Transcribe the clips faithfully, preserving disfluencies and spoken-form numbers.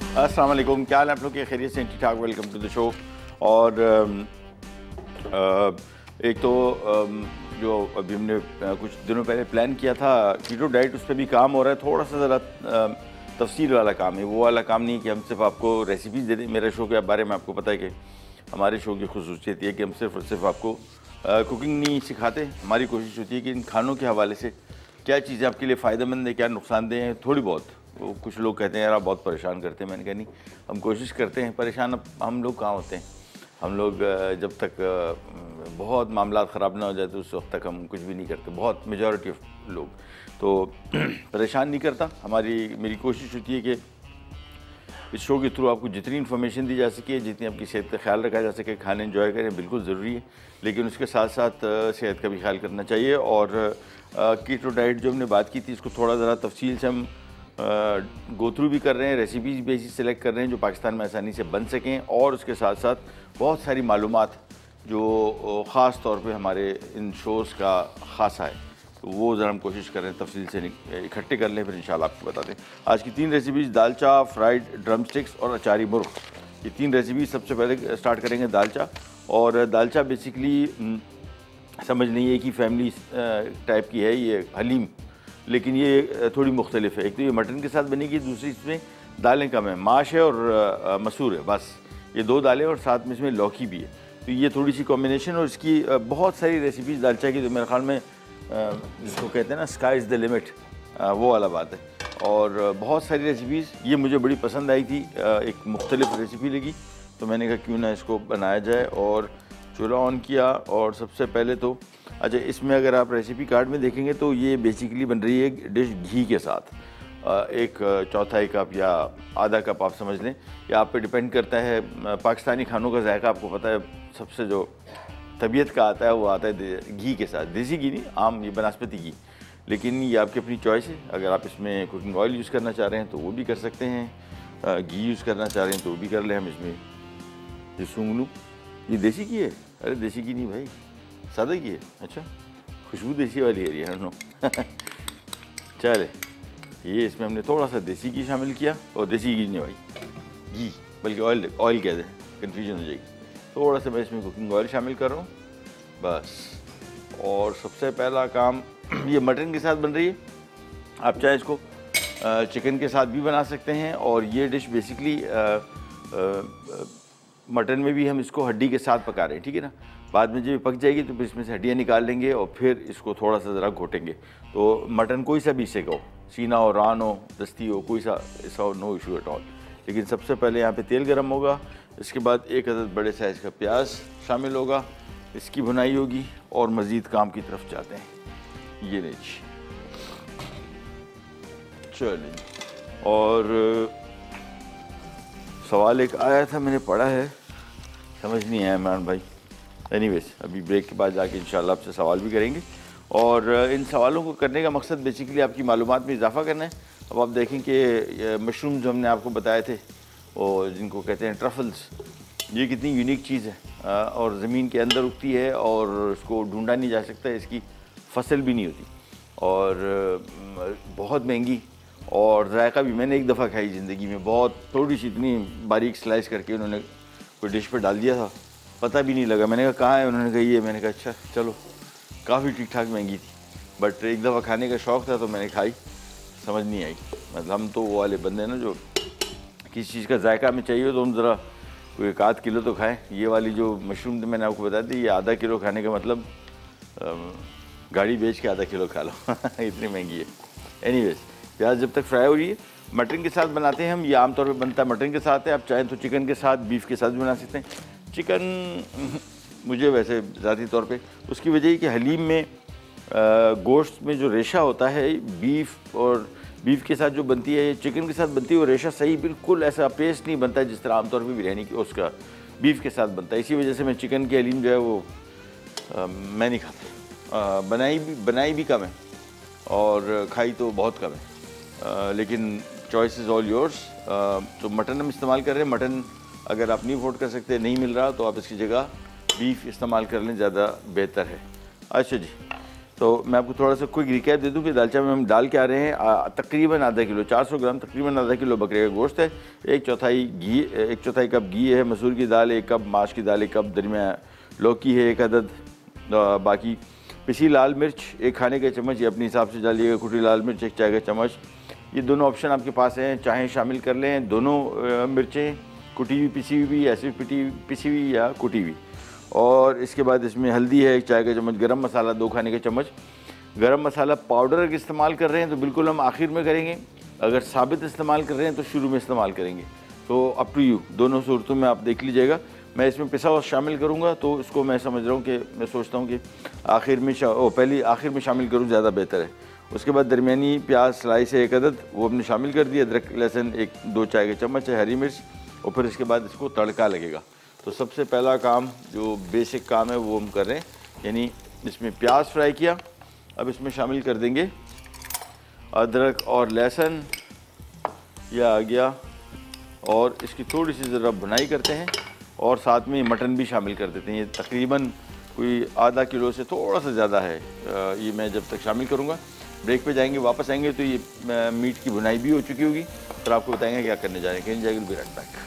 अस्सलाम वालेकुम, क्या हाल है आप लोग के? खैरियत से? ठीक ठाक, वेलकम टू द शो। और एक तो जो अभी हमने कुछ दिनों पहले प्लान किया था कीटो डाइट, उस पर भी काम हो रहा है। थोड़ा सा ज़रा तफसील वाला काम है, वो वाला काम नहीं है कि हम सिर्फ आपको रेसिपीज़ दे दें। मेरे शो के बारे में आपको पता है कि हमारे शो की खुसूसियत ये है कि हम सिर्फ और सिर्फ आपको कुकिंग नहीं सिखाते। हमारी कोशिश होती है कि इन खानों के हवाले से क्या चीज़ें आपके लिए फ़ायदेमंद है, क्या नुकसानदेह हैं, थोड़ी बहुत। वो कुछ लोग कहते हैं यार आप बहुत परेशान करते हैं, मैंने कहा नहीं, हम कोशिश करते हैं। परेशान अब हम लोग कहाँ होते हैं? हम लोग जब तक बहुत मामला ख़राब ना हो जाए तो उस वक्त तक हम कुछ भी नहीं करते, बहुत मेजॉरिटी ऑफ लोग तो परेशान नहीं करता। हमारी मेरी कोशिश होती है कि इस शो के थ्रू आपको जितनी इन्फॉर्मेशन दी जा सके, जितनी आपकी सेहत का ख्याल रखा जा सके, खाने एंजॉय करें, बिल्कुल ज़रूरी है, लेकिन उसके साथ साथ सेहत का भी ख्याल करना चाहिए। और कीटो डाइट जो हमने बात की थी, इसको थोड़ा ज़रा तफसील से हम गो थ्रू भी कर रहे हैं, रेसिपीज़ भी ऐसी सेलेक्ट कर रहे हैं जो पाकिस्तान में आसानी से बन सकें, और उसके साथ साथ बहुत सारी मालूमात जो ख़ास तौर पे हमारे इन शोज़ का ख़ासा है, तो वो ज़रा हम कोशिश कर रहे हैं तफसील से इकट्ठे कर लें, फिर इंशाल्लाह आपको बताते हैं। आज की तीन रेसिपीज़ दालचा, फ्राइड ड्रमस्टिक्स और अचारी मुर्ग, ये तीन रेसिपीज़ सबसे पहले स्टार्ट करेंगे दालचा। और दालचा बेसिकली समझ नहीं है कि फैमिली टाइप की है, ये हलीम, लेकिन ये थोड़ी मुख्तलिफ है। एक तो ये मटन के साथ बनेगी, दूसरी इसमें दालें कम है, माश है और मसूर है, बस ये दो दालें, और साथ में इसमें लौकी भी है। तो ये थोड़ी सी कॉम्बिनेशन, और इसकी बहुत सारी रेसिपीज़ दालचा की, तो मेरे ख्याल में जिसको कहते हैं ना स्काई इज़ द लिमिट, वो वाला बात है। और बहुत सारी रेसिपीज़ ये मुझे बड़ी पसंद आई थी, एक मुख्तलिफ रेसिपी लगी, तो मैंने कहा क्यों ना इसको बनाया जाए। और चूल्हा ऑन किया, और सबसे पहले तो अच्छा, इसमें अगर आप रेसिपी कार्ड में देखेंगे तो ये बेसिकली बन रही है डिश घी के साथ। एक चौथाई कप या आधा कप आप समझ लें, या आप पे डिपेंड करता है। पाकिस्तानी खानों का जायका आपको पता है, सबसे जो तबीयत का आता है वो आता है घी के साथ। देसी घी नहीं, आम ये बनस्पति घी, लेकिन ये आपकी अपनी चॉइस है। अगर आप इसमें कुकिंग ऑयल यूज़ करना चाह रहे हैं तो वो भी कर सकते हैं, घी यूज़ करना चाह रहे हैं तो वो भी कर लें। हम इसमें ये सूंघ लूँ, ये देसी घी है? अरे देसी घी नहीं भाई, सादा घी है। अच्छा, खुशबू देसी वाली है ये नो चले, ये इसमें हमने थोड़ा सा देसी घी शामिल किया, और देसी घी नहीं भाई, घी बल्कि ऑयल, ऑयल कहते हैं, कन्फ्यूजन हो जाएगी। थोड़ा सा मैं इसमें कुकिंग ऑयल शामिल कर रहा हूँ बस। और सबसे पहला काम, ये मटन के साथ बन रही है, आप चाहे इसको चिकन के साथ भी बना सकते हैं। और ये डिश बेसिकली मटन में भी हम इसको हड्डी के साथ पका रहे हैं, ठीक है ना। बाद में जब पक जाएगी तो फिर इसमें से हड्डियाँ निकाल लेंगे, और फिर इसको थोड़ा सा ज़रा घोटेंगे। तो मटन कोई सा भी हिस्से का हो, सीना हो, रान हो, दस्ती हो, कोई सा ऐसा हो, नो इशू एट ऑल। लेकिन सबसे पहले यहाँ पे तेल गरम होगा, इसके बाद एक अदद बड़े साइज़ का प्याज शामिल होगा, इसकी भुनाई होगी, और मज़ीद काम की तरफ जाते हैं। ये नहीं चलिए, और सवाल एक आया था, मैंने पढ़ा है, समझ नहीं आया इमरान भाई। एनीवेज, अभी ब्रेक के बाद जाके इंशाल्लाह आपसे सवाल भी करेंगे, और इन सवालों को करने का मकसद बेसिकली आपकी मालूमात में इजाफा करना है। अब आप देखें कि मशरूम जो हमने आपको बताए थे, और जिनको कहते हैं ट्रफल्स, ये कितनी यूनिक चीज़ है, और ज़मीन के अंदर उगती है, और उसको ढूंढा नहीं जा सकता, इसकी फसल भी नहीं होती, और बहुत महंगी, और जायका भी। मैंने एक दफ़ा खाई ज़िंदगी में, बहुत थोड़ी सी इतनी बारीक स्लाइस करके उन्होंने कोई डिश पर डाल दिया था, पता भी नहीं लगा। मैंने कहा कहाँ है, उन्होंने कहा ये। मैंने कहा अच्छा चलो, काफ़ी ठीक ठाक महंगी थी, बट एक दफ़ा खाने का शौक़ था तो मैंने खाई, समझ नहीं आई। मतलब हम तो वो वाले बंदे ना जो किसी चीज़ का जायका हमें चाहिए तो हम ज़रा कोई एक आध किलो तो खाएं। ये वाली जो मशरूम मैंने आपको बता दी, ये आधा किलो खाने का मतलब गाड़ी बेच के आधा किलो खा लो इतनी महंगी है। एनीवेज, प्याज जब तक फ्राई हो रही है, मटन के साथ बनाते हैं हम, ये आमतौर पर बनता है मटन के साथ है। आप चाहें तो चिकन के साथ, बीफ के साथ भी बना सकते हैं। चिकन मुझे वैसे ज़ाती तौर पे, उसकी वजह है कि हलीम में गोश्त में जो रेशा होता है, बीफ और बीफ के साथ जो बनती है, चिकन के साथ बनती है, वो रेशा सही बिल्कुल ऐसा पेस्ट नहीं बनता है जिस तरह आमतौर पे बिरयानी की उसका बीफ के साथ बनता है। इसी वजह से मैं चिकन की हलीम जो है वो आ, मैं नहीं खाता। बनाई भी बनाई भी कम है, और खाई तो बहुत कम है, आ, लेकिन चॉइस इज़ ऑल योर्स। तो मटन हम इस्तेमाल कर रहे हैं। मटन अगर आप नहीं अफोर्ड कर सकते, नहीं मिल रहा, तो आप इसकी जगह बीफ इस्तेमाल कर लें, ज़्यादा बेहतर है। अच्छा जी, तो मैं आपको थोड़ा सा क्विक रिकैप दे दूं कि दालचा में हम डाल के आ रहे हैं तकरीबन आधा किलो, चार सौ ग्राम तकरीबन आधा किलो बकरे का गोश्त है, एक चौथाई घी, एक चौथाई कप घी है, मसूर की दाल एक कप, माश की दाल एक कप, दरमिया लौकी है एक अदद, बाकी पिसी लाल मिर्च एक खाने का चम्मच, ये अपने हिसाब से डालिएगा, कुटी लाल मिर्च एक चाय का चम्मच। ये दोनों ऑप्शन आपके पास हैं, चाहें शामिल कर लें दोनों मिर्चें, कुटी हुई पिसी हुई भी, ऐसे पिटी पिसी हुई या कुटी हुई। और इसके बाद इसमें हल्दी है एक चाय का चम्मच, गरम मसाला दो खाने के चम्मच। गरम मसाला पाउडर अगर इस्तेमाल कर रहे हैं तो बिल्कुल हम आखिर में करेंगे, अगर साबित इस्तेमाल कर रहे हैं तो शुरू में इस्तेमाल करेंगे, तो अप टू यू, दोनों सूरतों में आप देख लीजिएगा। मैं इसमें पिसा हुआ शामिल करूँगा, तो इसको मैं समझ रहा हूँ कि मैं सोचता हूँ कि आखिर में ओ पहले आखिर में शामिल करूँ, ज़्यादा बेहतर है। उसके बाद दरमियानी प्याज स्लाइस है एक अदद, वो हमने शामिल कर दिया, अदरक लहसुन एक दो चाय के चम्मच है, हरी मिर्च, और फिर इसके बाद इसको तड़का लगेगा। तो सबसे पहला काम जो बेसिक काम है वो हम कर रहे हैं, यानी इसमें प्याज फ्राई किया, अब इसमें शामिल कर देंगे अदरक और लहसुन, यह आ गया, और इसकी थोड़ी सी ज़रा भुनाई करते हैं, और साथ में मटन भी शामिल कर देते हैं। ये तकरीबन कोई आधा किलो से थोड़ा सा ज़्यादा है, ये मैं जब तक शामिल करूँगा, ब्रेक पे जाएंगे, वापस आएंगे तो ये मीट की भुनाई भी हो चुकी होगी, फिर आपको बताएंगे क्या करने जा रहे हैं। कहीं जाएगी बी राइट बैक।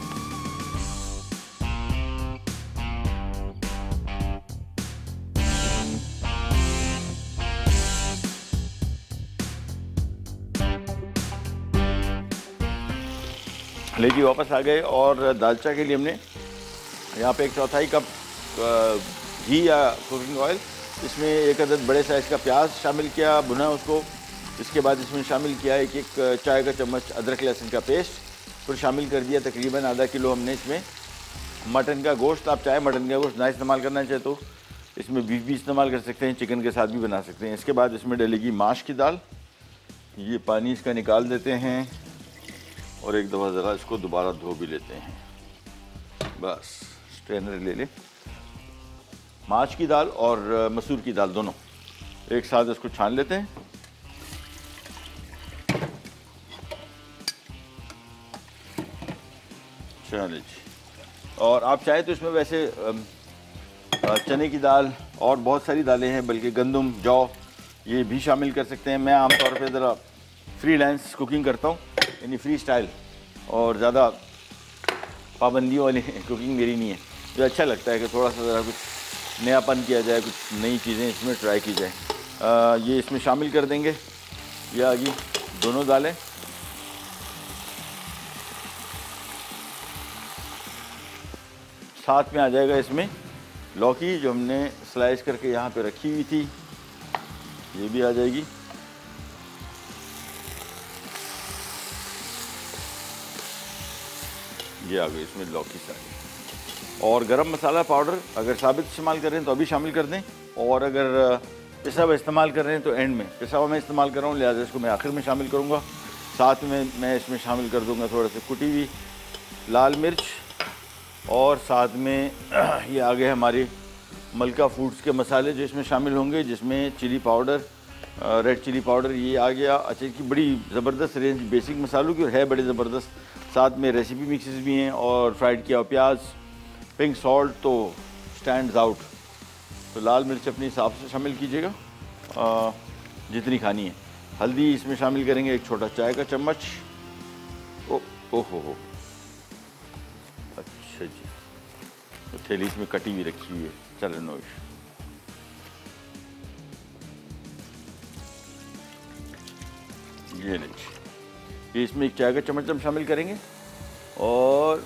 लीजिए वापस आ गए, और दालचा के लिए हमने यहाँ पे एक चौथाई कप घी या कुकिंग ऑयल, इसमें एक अदद बड़े साइज़ का प्याज शामिल किया, भुना उसको। इसके बाद इसमें शामिल किया एक एक चाय का चम्मच अदरक लहसुन का पेस्ट, फिर शामिल कर दिया तकरीबन आधा किलो हमने इसमें मटन का गोश्त। आप चाहे मटन का गोश्त ना इस्तेमाल करना चाहे तो इसमें बीफ भी इस्तेमाल कर सकते हैं, चिकन के साथ भी बना सकते हैं। इसके बाद इसमें डलेगी माश की दाल, ये पानी इसका निकाल देते हैं और एक दफ़ा ज़रा इसको दोबारा धो भी लेते हैं, बस स्ट्रेनर ले लें। माश की दाल और मसूर की दाल दोनों एक साथ इसको छान लेते हैं। चलिए जी, और आप चाहे तो इसमें वैसे चने की दाल और बहुत सारी दालें हैं, बल्कि गंदम, जौ, ये भी शामिल कर सकते हैं। मैं आमतौर पे ज़रा फ्रीलांस कुकिंग करता हूँ, यानी फ्री स्टाइल, और ज़्यादा पाबंदियों वाली कुकिंग मेरी नहीं है। जो अच्छा लगता है कि थोड़ा सा ज़रा कुछ नयापन किया जाए, कुछ नई चीज़ें इसमें ट्राई की जाए। आ, ये इसमें शामिल कर देंगे, ये आ गई दोनों दालें। साथ में आ जाएगा इसमें लौकी जो हमने स्लाइस करके यहाँ पे रखी हुई थी, ये भी आ जाएगी। ये आ गई इसमें लौकी सारी, और गरम मसाला पाउडर अगर साबित इस्तेमाल कर रहे हैं तो अभी शामिल कर दें, और अगर पिसा हुआ इस्तेमाल कर रहे हैं तो एंड में। पिसा हुआ मैं इस्तेमाल कर रहा हूँ, लिहाजा इसको मैं आखिर में शामिल करूँगा। साथ में मैं इसमें शामिल कर दूँगा थोड़ा सा कुटी हुई लाल मिर्च, और साथ में ये आ गए हमारे मलका फूड्स के मसाले जो इसमें शामिल होंगे, जिसमें chili powder, red chili powder, ये आ गया। अच्छा, की बड़ी ज़बरदस्त रेंज बेसिक मसालों की और है बड़े ज़बरदस्त। साथ में रेसिपी मिक्सेस भी हैं, और फ्राइड किया प्याज, पिंक सॉल्ट तो स्टैंड्स आउट। तो लाल मिर्च अपने हिसाब से शामिल कीजिएगा जितनी खानी है। हल्दी इसमें शामिल करेंगे एक छोटा चाय का चम्मच। ओ ओ हो हो अच्छा जी, तो थैली इसमें कटी हुई रखी हुई है, चलो नोश। ये नहीं, ये इसमें एक चाय का चम्मच हम शामिल करेंगे, और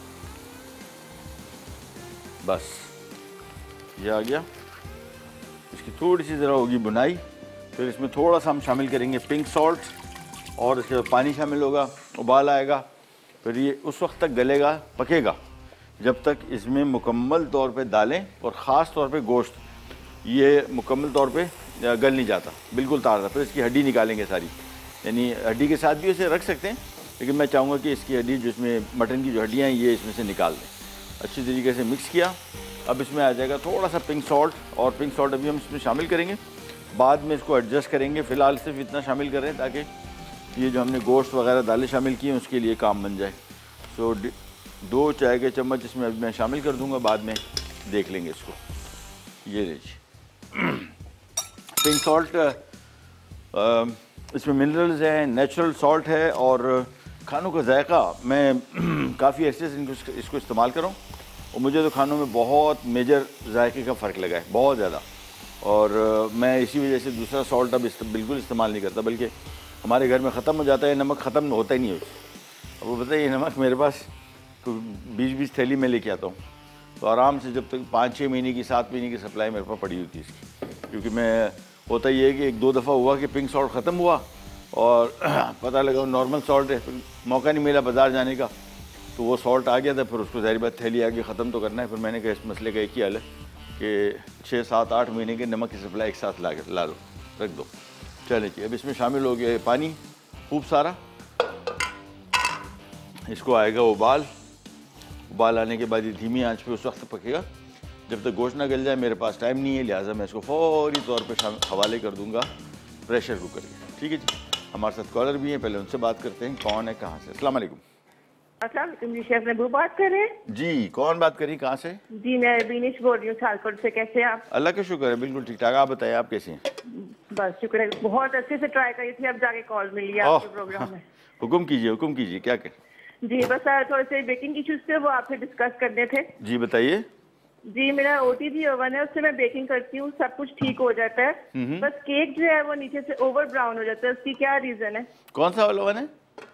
बस ये आ गया। इसकी थोड़ी सी ज़रा होगी बुनाई, फिर इसमें थोड़ा सा हम शामिल करेंगे पिंक सॉल्ट, और इसके बाद पानी शामिल होगा, उबाल आएगा, फिर ये उस वक्त तक गलेगा, पकेगा जब तक इसमें मुकम्मल तौर पे दालें और ख़ास तौर पे गोश्त ये मुकम्मल तौर पे गल नहीं जाता, बिल्कुल ताज़ा। फिर इसकी हड्डी निकालेंगे सारी, यानी हड्डी के साथ भी इसे रख सकते हैं, लेकिन मैं चाहूँगा कि इसकी हड्डी जिसमें मटन की जो हड्डियाँ हैं ये इसमें से निकाल दें। अच्छी तरीके से मिक्स किया। अब इसमें आ जाएगा थोड़ा सा पिंक सॉल्ट, और पिंक सॉल्ट अभी हम इसमें शामिल करेंगे, बाद में इसको एडजस्ट करेंगे। फ़िलहाल सिर्फ इतना शामिल करें ताकि ये जो हमने गोश्त वगैरह दालें शामिल की हैं उसके लिए काम बन जाए। सो दो चाय के चम्मच इसमें अभी मैं शामिल कर दूँगा, बाद में देख लेंगे इसको। ये लीजिए, पिंक सॉल्ट, इसमें मिनरल्स हैं, नेचुरल सॉल्ट है और खानों का जायका मैं काफ़ी ऐसे से इनको इसको इस्तेमाल कर रहा हूँ और मुझे तो खानों में बहुत मेजर जायके का फ़र्क लगा है, बहुत ज़्यादा। और मैं इसी वजह से दूसरा सॉल्ट अब इस्त, बिल्कुल इस्तेमाल नहीं करता, बल्कि हमारे घर में ख़त्म हो जाता है नमक, ख़त्म होता ही नहीं है। अब वो बताइए नमक मेरे पास बीस बीस थैली में लेके आता हूँ, तो आराम से जब तक पाँच छः महीने की सात महीने की सप्लाई मेरे पास पड़ी होती है इसकी। क्योंकि मैं होता ये है कि एक दो दफ़ा हुआ कि पिंक सॉल्ट ख़त्म हुआ और पता लगा नॉर्मल सॉल्ट है, फिर मौका नहीं मिला बाज़ार जाने का, तो वो सॉल्ट आ गया था, फिर उसको ज़ाहिर बात थैली आगे ख़त्म तो करना है। फिर मैंने कहा इस मसले का एक ही हल है कि छः सात आठ महीने के नमक की सप्लाई एक साथ ला ला लो, रख दो। चले जी, अब इसमें शामिल हो गया पानी खूब सारा, इसको आएगा उबाल। उबाल आने के बाद ये धीमी आंच पे उस वक्त पकेगा जब तक गोश्त ना गल जाए। मेरे पास टाइम नहीं है, लिहाजा मैं इसको फौरी तौर पे हवाले कर दूंगा प्रेशर कुकर के। ठीक है जी, हमारे साथ कॉलर भी हैं, पहले उनसे बात करते हैं कौन है कहाँ से। अस्सलाम वालेकुम। अस्सलाम वालेकुम जी, शेफ महबूब बात कर रहे हैं जी, कौन बात करी, कहाँ से? जी मैं बीनिश बोल रही हूँ सालकोट से। कैसे हैं आप? अल्लाह का शुक्र है, बिल्कुल ठीक ठाक। आप बताएं आप कैसे हैं? बस शुक्र है, बहुत अच्छे से ट्राई करी थी, अब जाके कॉल मिली आपके प्रोग्राम में। हुक्म कीजिए, हुक्म कीजिए, क्या कर? जी बस थोड़े से बेकिंग इश्यूज थे, वो आपसे डिस्कस करने थे। जी बताइए। जी मेरा ओटीजी ओवन है, उससे मैं बेकिंग करती हूँ, सब कुछ ठीक हो जाता है, बस केक जो है वो नीचे से ओवर ब्राउन हो जाता है, उसकी क्या रीजन है? कौन सा वाला ओवन है?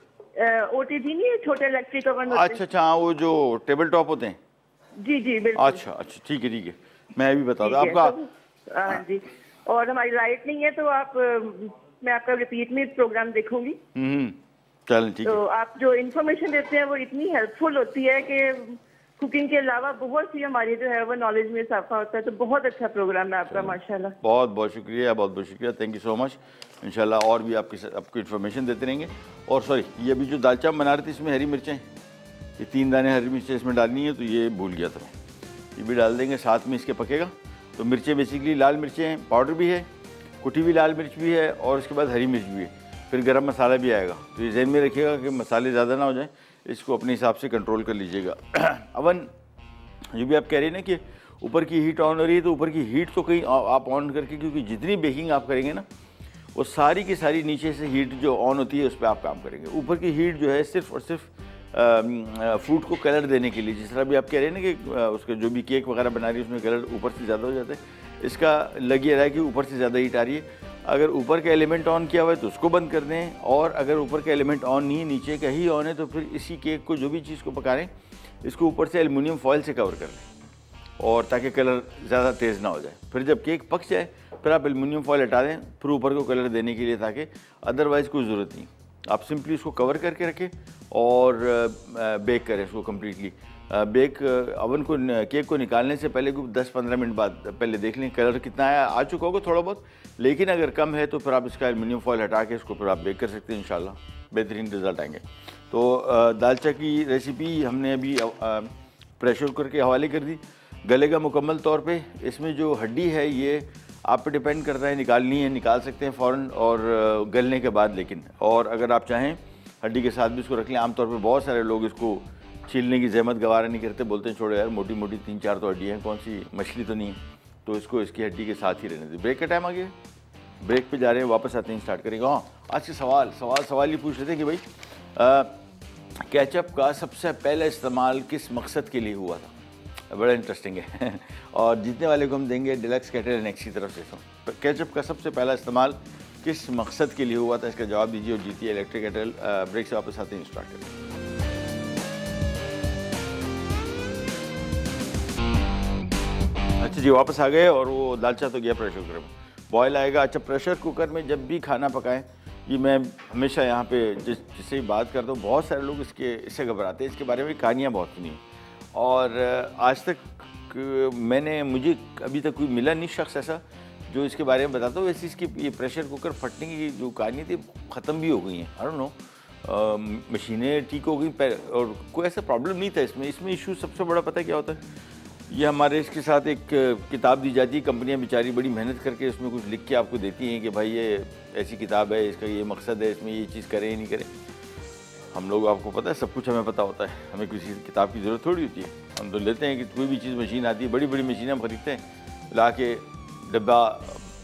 ओटीजी नहीं है, छोटे इलेक्ट्रिक ओवन होते हैं। अच्छा अच्छा, हाँ वो जो टेबल टॉप होते हैं। जी जी बिल्कुल। अच्छा अच्छा, ठीक है ठीक है, मैं भी बता दूँ आपका। हाँ जी, और हमारी राइट नहीं है तो आप, मैं आपका रिपीट में प्रोग्राम देखूंगी। हम्म, चलें ठीक है। तो आप जो इन्फॉर्मेशन देते हैं वो इतनी हेल्पफुल होती है कि कुकिंग के अलावा बहुत सी हमारी जो है वो नॉलेज में इजाफा होता है। तो बहुत अच्छा प्रोग्राम है आपका, माशाल्लाह। बहुत बहुत शुक्रिया, बहुत बहुत शुक्रिया, थैंक यू सो मच। इंशाल्लाह और भी आपकी आपको इन्फॉर्मेशन देते रहेंगे। और सॉरी, ये अभी जो दालचा बना रहे थे इसमें हरी मिर्चें, ये तीन दाने हरी मिर्चें इसमें डालनी है, तो ये भूल गया था मैं, ये भी डाल देंगे साथ में इसके पकेगा। तो मिर्चें बेसिकली लाल मिर्चें हैं, पाउडर भी है, कुटी हुई लाल मिर्च भी है और उसके बाद हरी मिर्च भी है, फिर गरम मसाला भी आएगा। तो ये जहन में रखिएगा कि मसाले ज़्यादा ना हो जाएं, इसको अपने हिसाब से कंट्रोल कर लीजिएगा। अवन जो भी आप कह रही हैं ना कि ऊपर की हीट ऑन हो रही है, तो ऊपर की हीट तो कहीं आप ऑन करके, क्योंकि जितनी बेकिंग आप करेंगे ना वो सारी की सारी नीचे से हीट जो ऑन होती है उस पर आप काम करेंगे। ऊपर की हीट जो है सिर्फ और सिर्फ फ्रूट को कलर देने के लिए, जिस तरह भी आप कह रहे हैं ना कि उसका जो भी केक वगैरह बना रही है उसमें कलर ऊपर से ज़्यादा हो जाता है, इसका लग ये रहा है कि ऊपर से ज़्यादा हीट आ रही है। अगर ऊपर का एलिमेंट ऑन किया हुआ है तो उसको बंद कर दें, और अगर ऊपर का एलिमेंट ऑन नहीं है, नीचे का ही ऑन है, तो फिर इसी केक को जो भी चीज़ को पका रहे हैं इसको ऊपर से एल्युमिनियम फॉइल से कवर कर लें, और ताकि कलर ज़्यादा तेज़ ना हो जाए। फिर जब केक पक जाए फिर आप एल्युमिनियम फॉइल हटा दें, फिर ऊपर को कलर देने के लिए, ताकि अदरवाइज़ कोई ज़रूरत नहीं। आप सिंपली उसको कवर करके रखें और बेक करें इसको कम्प्लीटली। बेक अवन को, केक को निकालने से पहले को दस पंद्रह मिनट बाद पहले देख लें कलर कितना आया, आ चुका होगा थोड़ा बहुत, लेकिन अगर कम है तो फिर आप इसका एल्युमिनियम फॉइल हटा के इसको फिर आप बेक कर सकते हैं, इंशाल्लाह बेहतरीन रिज़ल्ट आएंगे। तो दालचा की रेसिपी हमने अभी प्रेशर कुकर के हवाले कर दी, गलेगा मुकम्मल तौर पे। इसमें जो हड्डी है ये आप पे डिपेंड करता है, निकालनी है निकाल सकते हैं फ़ौरन और गलने के बाद, लेकिन और अगर आप चाहें हड्डी के साथ भी इसको रख लें। आमतौर पे बहुत सारे लोग इसको छीलने की जहमत गवारा नहीं करते, बोलते हैं छोड़ो यार मोटी मोटी तीन चार तो हड्डियाँ हैं, कौन सी मछली तो नहीं है, तो इसको इसकी हड्डी के साथ ही रहने दें। ब्रेक का टाइम आ गया, ब्रेक पे जा रहे हैं, वापस आते हैं, स्टार्ट करेंगे। हाँ, आज के सवाल सवाल सवाल ये पूछ रहे थे कि भाई केचप का सबसे पहला इस्तेमाल किस मकसद के लिए हुआ था। बड़ा इंटरेस्टिंग है और जीतने वाले को हम देंगे डिलक्स केटल नेक्स्ट की तरफ से। तो केचप का सबसे पहला इस्तेमाल किस मकसद के लिए हुआ था, इसका जवाब दीजिए और जीतिए इलेक्ट्रिक केटल। ब्रेक से वापस आते हैं, स्टार्ट करें। अच्छा जी, वापस आ गए और वो दालचा तो गया प्रेशर कुकर में, बॉयल आएगा। अच्छा, प्रेशर कुकर में जब भी खाना पकाएं, ये मैं हमेशा यहाँ पे जिस जिससे भी बात करता हूँ, बहुत सारे लोग इसके इससे घबराते हैं, इसके बारे में कहानियाँ बहुत सुनी और आज तक मैंने मुझे अभी तक कोई मिला नहीं शख्स ऐसा जो इसके बारे में बताता हूँ। वैसे इसकी ये प्रेशर कुकर फटने की जो कहानी थी ख़त्म भी हो गई हैं, आई डोंट नो, मशीनें ठीक हो गई और कोई ऐसा प्रॉब्लम नहीं था इसमें। इसमें इशू सबसे बड़ा पता है क्या होता है, ये हमारे इसके साथ एक किताब दी जाती है, कंपनियां बेचारी बड़ी मेहनत करके उसमें कुछ लिख के आपको देती हैं कि भाई ये ऐसी किताब है, इसका ये मकसद है, इसमें ये चीज़ करें नहीं करें। हम लोग, आपको पता है, सब कुछ हमें पता होता है, हमें किसी किताब की ज़रूरत थोड़ी होती है। हम तो लेते हैं कि कोई भी चीज़ मशीन आती है, बड़ी बड़ी मशीनें हम खरीदते हैं, ला के डब्बा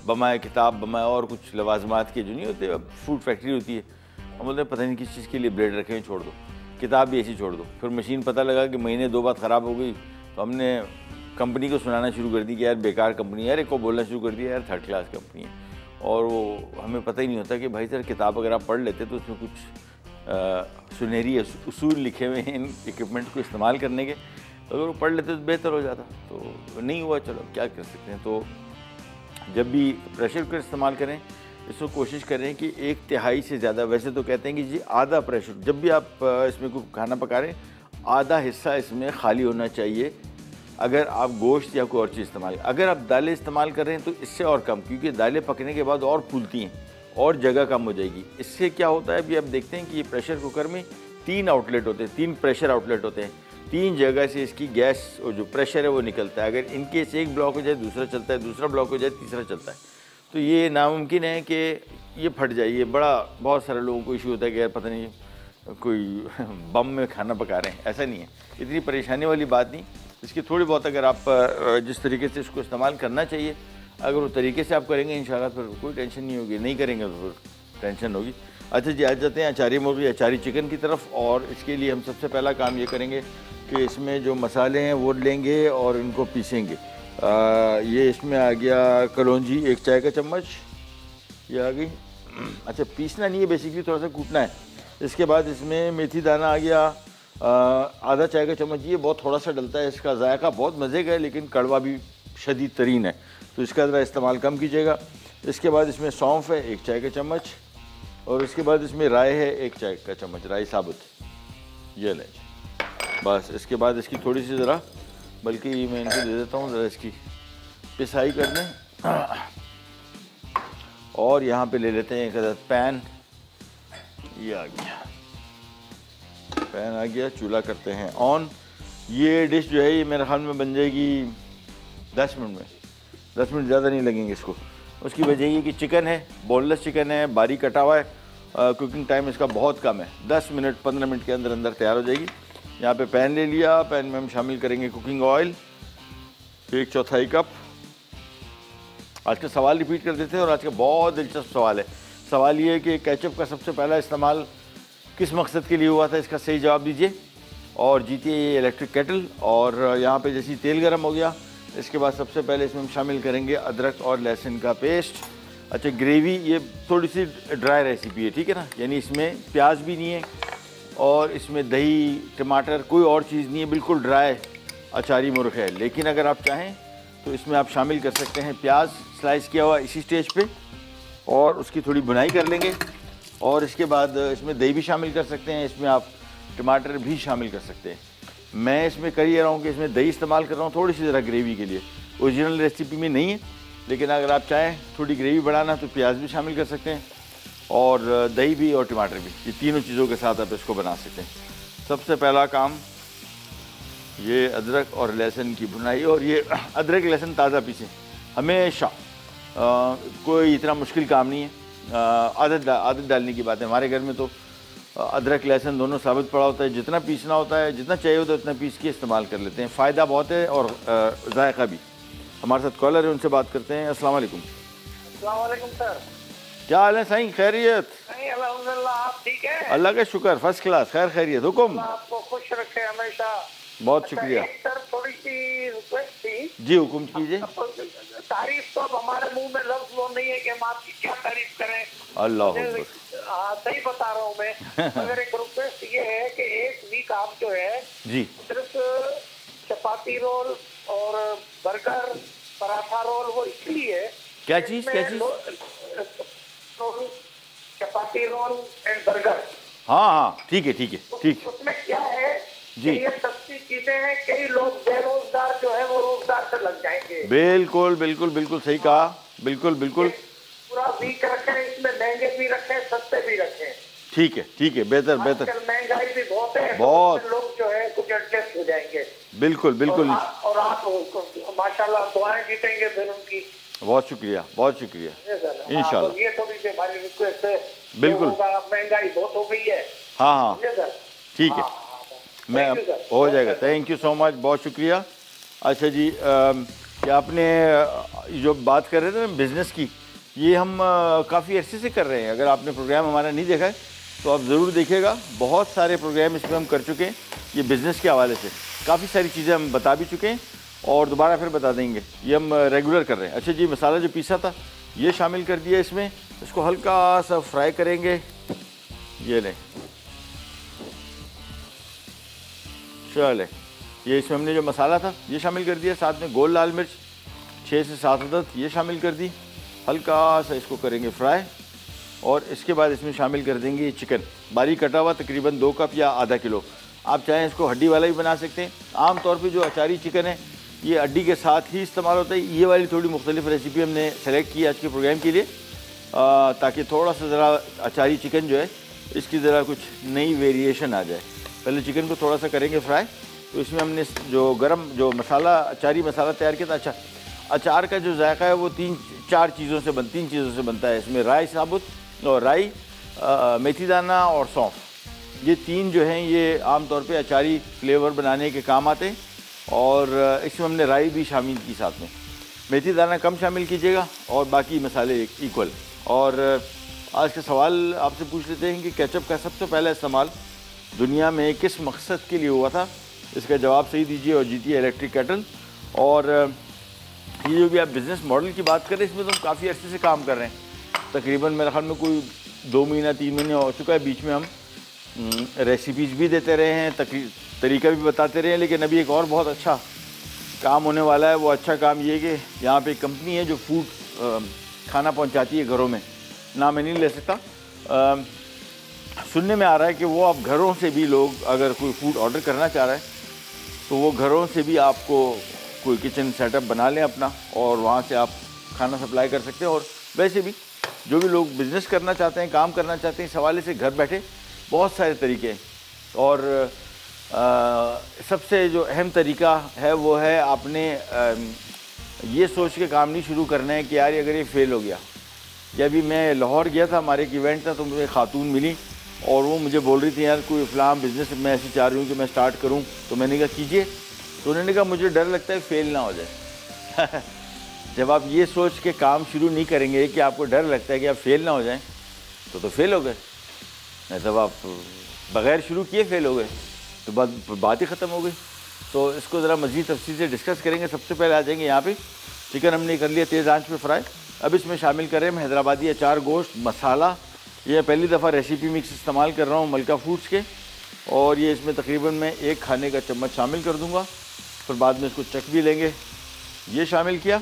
बमाए किताब बमाए और कुछ लवाजमात के जो नहीं होते, फूड फैक्ट्री होती है, हम बोलते हैं पता नहीं किस चीज़ के लिए ब्रेड रखे हैं, छोड़ दो, किताब भी ऐसी छोड़ दो। फिर मशीन पता लगा कि महीने दो बार ख़राब हो गई, तो हमने कंपनी को सुनाना शुरू कर दी कि यार बेकार कंपनी है, यार एक को बोलना शुरू कर दिया यार थर्ड क्लास कंपनी है। और वो हमें पता ही नहीं होता कि भाई सर किताब अगर आप पढ़ लेते तो उसमें कुछ आ, सुनहरी उसूल लिखे हुए हैं इन इक्विपमेंट को इस्तेमाल करने के, अगर वो पढ़ लेते तो बेहतर हो जाता, तो नहीं हुआ, चलो क्या कर सकते हैं। तो जब भी प्रेशर कुकर इस्तेमाल करें इसको कोशिश करें कि एक तिहाई से ज़्यादा, वैसे तो कहते हैं कि जी आधा प्रेशर, जब भी आप इसमें कोई खाना पका रहे हैं आधा हिस्सा इसमें खाली होना चाहिए। अगर आप गोश्त या कोई और चीज़ इस्तेमाल, अगर आप दालें इस्तेमाल कर रहे हैं तो इससे और कम, क्योंकि दालें पकने के बाद और फूलती हैं और जगह कम हो जाएगी। इससे क्या होता है, अभी आप देखते हैं कि ये प्रेशर कुकर में तीन आउटलेट होते हैं, तीन प्रेशर आउटलेट होते हैं, तीन जगह से इसकी गैस और जो प्रेशर है वो निकलता है। अगर इनके से एक ब्लॉक हो जाए दूसरा चलता है, दूसरा ब्लॉक हो जाए तीसरा चलता है, तो ये नामुमकिन है कि ये फट जाए। ये बड़ा बहुत सारे लोगों को इशू होता है कि यार पता नहीं कोई बम में खाना पका रहे हैं, ऐसा नहीं है, इतनी परेशानी वाली बात नहीं। इसकी थोड़ी बहुत अगर आप जिस तरीके से इसको इस्तेमाल करना चाहिए, अगर वो तरीके से आप करेंगे इंशाल्लाह फिर कोई टेंशन नहीं होगी, नहीं करेंगे तो फिर टेंशन होगी। अच्छा जी, आज जाते हैं अचारी मुर्गी अचारी चिकन की तरफ। और इसके लिए हम सबसे पहला काम ये करेंगे कि इसमें जो मसाले हैं वो लेंगे और इनको पीसेंगे। आ, ये इसमें आ गया कलौंजी एक चाय का चम्मच, ये आ गई। अच्छा, पीसना नहीं है, बेसिकली थोड़ा सा कूटना है। इसके बाद इसमें मेथी दाना आ गया आधा चाय का चम्मच, ये बहुत थोड़ा सा डलता है, इसका जायका बहुत मज़े का है लेकिन कड़वा भी शदीद तरीन है, तो इसका ज़रा इस्तेमाल कम कीजिएगा। इसके बाद इसमें सौंफ है एक चाय का चम्मच, और इसके बाद इसमें राई है एक चाय का चम्मच, राई साबुत, ये लें बस। इसके बाद इसकी थोड़ी सी ज़रा, बल्कि मैं इनको दे देता हूँ ज़रा इसकी पिसाई कर दें। और यहाँ पे ले लेते हैं एक अदद पैन, ये आ गया पैन आ गया, चूल्हा करते हैं ऑन। ये डिश जो है ये मेरे ख्याल में बन जाएगी दस मिनट में, दस मिनट ज़्यादा नहीं लगेंगे इसको। उसकी वजह ये कि चिकन है, बोनलेस चिकन है, बारीक कटा हुआ है, कुकिंग टाइम इसका बहुत कम है, दस मिनट पंद्रह मिनट के अंदर अंदर तैयार हो जाएगी। यहाँ पे पैन ले लिया, पैन में हम शामिल करेंगे कुकिंग ऑयल एक चौथाई कप। आज का सवाल रिपीट कर देते हैं, और आज का बहुत दिलचस्प सवाल है। सवाल ये है कि केचप का सबसे पहला इस्तेमाल किस मकसद के लिए हुआ था, इसका सही जवाब दीजिए और जीतिए ये इलेक्ट्रिक केटल। और यहाँ पे जैसे तेल गर्म हो गया, इसके बाद सबसे पहले इसमें हम शामिल करेंगे अदरक और लहसुन का पेस्ट। अच्छा, ग्रेवी ये थोड़ी सी ड्राई रेसिपी है, ठीक है ना, यानी इसमें प्याज भी नहीं है और इसमें दही टमाटर कोई और चीज़ नहीं है, बिल्कुल ड्राई अचारी मुर्ग है। लेकिन अगर आप चाहें तो इसमें आप शामिल कर सकते हैं प्याज स्लाइस किया हुआ इसी स्टेज पे, और उसकी थोड़ी बुनाई कर लेंगे। और इसके बाद इसमें दही भी शामिल कर सकते हैं, इसमें आप टमाटर भी शामिल कर सकते हैं। मैं इसमें कर ये रहा हूँ कि इसमें दही इस्तेमाल कर रहा हूँ थोड़ी सी ज़रा ग्रेवी के लिए, ओरिजिनल रेसिपी में नहीं है, लेकिन अगर आप चाहें थोड़ी ग्रेवी बढ़ाना तो प्याज भी शामिल कर सकते हैं, और दही भी और टमाटर भी, ये तीनों चीज़ों के साथ आप इसको बना सकते हैं। सबसे पहला काम ये अदरक और लहसुन की भुनाई, और ये अदरक लहसुन ताज़ा पीसें हमेशा, आ, कोई इतना मुश्किल काम नहीं है, आदत आदत डालने की बात है। हमारे घर में तो अदरक लहसुन दोनों साबित पड़ा होता है, जितना पीसना होता है जितना चाहिए होता है उतना पीस के इस्तेमाल कर लेते हैं, फ़ायदा बहुत है और जायका भी। हमारे साथ कॉलर है, उनसे बात करते हैं। अस्सलाम वालेकुम। अस्सलाम वालेकुम सर, क्या हाल है साईं, खैरियत? अल्हम्दुलिल्लाह, आप ठीक है? अल्लाह का शुक्र, फर्स्ट क्लास, खैर खैरियत, हुक्म। आपको खुश रखे हमेशा। बहुत शुक्रिया सर, थोड़ी सी रिक्वेस्ट थी जी, हुक्म कीजिए। तारीफ तो अब हमारे मुंह में लफ्ज वो नहीं है कि हम आपकी क्या तारीफ करें। अल्लाह हाँ, सही बता रहा हूँ मैं। मगर एक रिक्वेस्ट ये है कि एक वीक आप जो है जी सिर्फ चपाती रोल और बर्गर पराठा रोल, वो इसलिए क्या चीज़ क्या चीज़ चपाती रोल एंड बर्गर। हाँ हाँ ठीक है ठीक है ठीक। उसमें क्या है जी, ये सस्ती चीजें हैं, कई लोग बेरोजगार जो है वो रोजगार से लग जाएंगे। बिल्कुल बिल्कुल बिल्कुल सही कहा, बिल्कुल बिल्कुल। पूरा वीक रखें, इसमें महंगे भी रखें सस्ते भी रखें। ठीक है ठीक है, बेहतर बेहतर। महंगाई भी बहुत है, बहुत तो लोग जो है कुछ एडजस्ट हो जाएंगे। बिल्कुल बिल्कुल। और, और आप माशाल्लाह दुआएं जीतेंगे फिर उनकी। बहुत शुक्रिया बहुत शुक्रिया, इंशाल्लाह। ये थोड़ी सी हमारी रिक्वेस्ट है। बिल्कुल, महंगाई बहुत हो गई है। हाँ हाँ ठीक है, मैं हो जाएगा। थैंक यू सो मच, बहुत शुक्रिया। अच्छा जी, कि आपने जो बात कर रहे थे ना बिज़नेस की, ये हम काफ़ी अरसे से कर रहे हैं। अगर आपने प्रोग्राम हमारा नहीं देखा है तो आप ज़रूर देखिएगा। बहुत सारे प्रोग्राम इसमें हम कर चुके हैं ये बिज़नेस के हवाले से, काफ़ी सारी चीज़ें हम बता भी चुके हैं और दोबारा फिर बता देंगे। ये हम रेगुलर कर रहे हैं। अच्छा जी, मसाला जो पीसा था ये शामिल कर दिया इसमें, इसको हल्का सा फ्राई करेंगे। ये लें, चले, ये इसमें हमने जो मसाला था ये शामिल कर दिया, साथ में गोल लाल मिर्च छः से सात अदद ये शामिल कर दी। हल्का सा इसको करेंगे फ्राई और इसके बाद इसमें शामिल कर देंगे ये चिकन, बारीक कटा हुआ, तकरीबन दो कप या आधा किलो। आप चाहें इसको हड्डी वाला भी बना सकते हैं। आम तौर पे जो अचारी चिकन है ये हड्डी के साथ ही इस्तेमाल होता है। ये वाली थोड़ी मुख्तलिफ रेसिपी हमने सेलेक्ट की आज के प्रोग्राम के लिए, ताकि थोड़ा सा ज़रा अचारी चिकन जो है इसकी ज़रा कुछ नई वेरिएशन आ जाए। पहले चिकन को थोड़ा सा करेंगे फ्राई, तो इसमें हमने जो गरम जो मसाला अचारी मसाला तैयार किया था। अच्छा, अचार का जो जायका है वो तीन चार चीज़ों से बन तीन चीज़ों से बनता है। इसमें राई साबुत और राई, मेथी दाना और सौंफ, ये तीन जो हैं ये आमतौर पे अचारी फ्लेवर बनाने के काम आते हैं। और इसमें हमने राई भी शामिल की साथ में, मेथी दाना कम शामिल कीजिएगा और बाकी मसाले इक्वल। और आज का सवाल आपसे पूछ लेते हैं कि केचप का सबसे पहला इस्तेमाल दुनिया में किस मकसद के लिए हुआ था? इसका जवाब सही दीजिए और जीतिए इलेक्ट्रिक केटल। और ये जो भी आप बिज़नेस मॉडल की बात करें, इसमें तो हम काफ़ी अर्से से काम कर रहे हैं। तकरीबन मेरे ख्याल में कोई दो महीना तीन महीने हो चुका है। बीच में हम रेसिपीज़ भी देते रहे हैं, तरीका भी बताते रहे हैं। लेकिन अभी एक और बहुत अच्छा काम होने वाला है। वो अच्छा काम ये कि यहाँ पे एक कंपनी है जो फूड खाना पहुँचाती है घरों में, नाम मैं नहीं ले सकता। आ, सुनने में आ रहा है कि वो आप घरों से भी, लोग अगर कोई फूड ऑर्डर करना चाह रहा है तो वो घरों से भी आपको कोई किचन सेटअप बना लें अपना, और वहाँ से आप खाना सप्लाई कर सकते हैं। और वैसे भी जो भी लोग बिज़नेस करना चाहते हैं, काम करना चाहते हैं, इस हवाले से घर बैठे बहुत सारे तरीके हैं। और आ, सबसे जो अहम तरीका है वो है आपने आ, ये सोच के काम नहीं शुरू करना है कि यार अगर ये फेल हो गया। या अभी मैं लाहौर गया था, हमारे एक इवेंट था, तो मुझे खातून मिली और वो मुझे बोल रही थी यार कोई इस्लाम बिज़नेस मैं ऐसी चाह रही हूँ कि मैं स्टार्ट करूँ। तो मैंने कहा कीजिए। तो उन्होंने कहा मुझे डर लगता है फेल ना हो जाए। जब आप ये सोच के काम शुरू नहीं करेंगे कि आपको डर लगता है कि आप फेल ना हो जाएं, तो तो फेल हो गए। नहीं तब आप बग़ैर शुरू किए फेल हो गए तो बात बात ही ख़त्म हो गई। तो इसको ज़रा मज़ीद तफसील से डिस्कस करेंगे। सबसे पहले आ जाएंगे यहाँ पे चिकन हमने कर लिया तेज़ आंच पे फ्राई। अब इसमें शामिल करें हम हैदराबादी अचार गोश्त मसाला। ये पहली दफ़ा रेसिपी मिक्स इस्तेमाल कर रहा हूँ मलका फूड्स के, और ये इसमें तकरीबन मैं एक खाने का चम्मच शामिल कर दूँगा। फिर बाद में इसको चख भी लेंगे। ये शामिल किया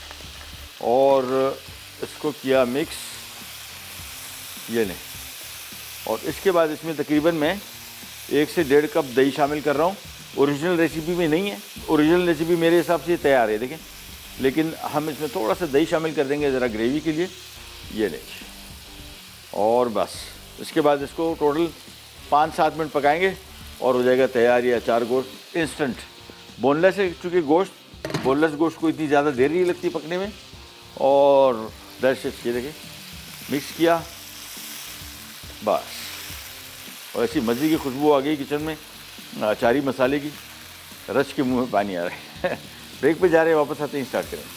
और इसको किया मिक्स, ये लें। और इसके बाद इसमें तकरीबन मैं एक से डेढ़ कप दही शामिल कर रहा हूँ। ओरिजिनल रेसिपी में नहीं है, ओरिजिनल रेसिपी मेरे हिसाब से तैयार है देखें, लेकिन हम इसमें थोड़ा सा दही शामिल कर देंगे ज़रा ग्रेवी के लिए। ये लें, और बस इसके बाद इसको टोटल पाँच सात मिनट पकाएंगे और हो जाएगा तैयार ये अचार गोश्त इंस्टेंट। बोनलेस है, चूँकि गोश्त बोनलेस गोश्त को इतनी ज़्यादा देर नहीं लगती पकने में। और दर्शक ये देखें मिक्स किया बस, और ऐसी मज़े की खुशबू आ गई किचन में अचारी मसाले की, रच के मुंह में पानी आ रहा है। ब्रेक पे जा रहे हैं, वापस आते ही स्टार्ट करें।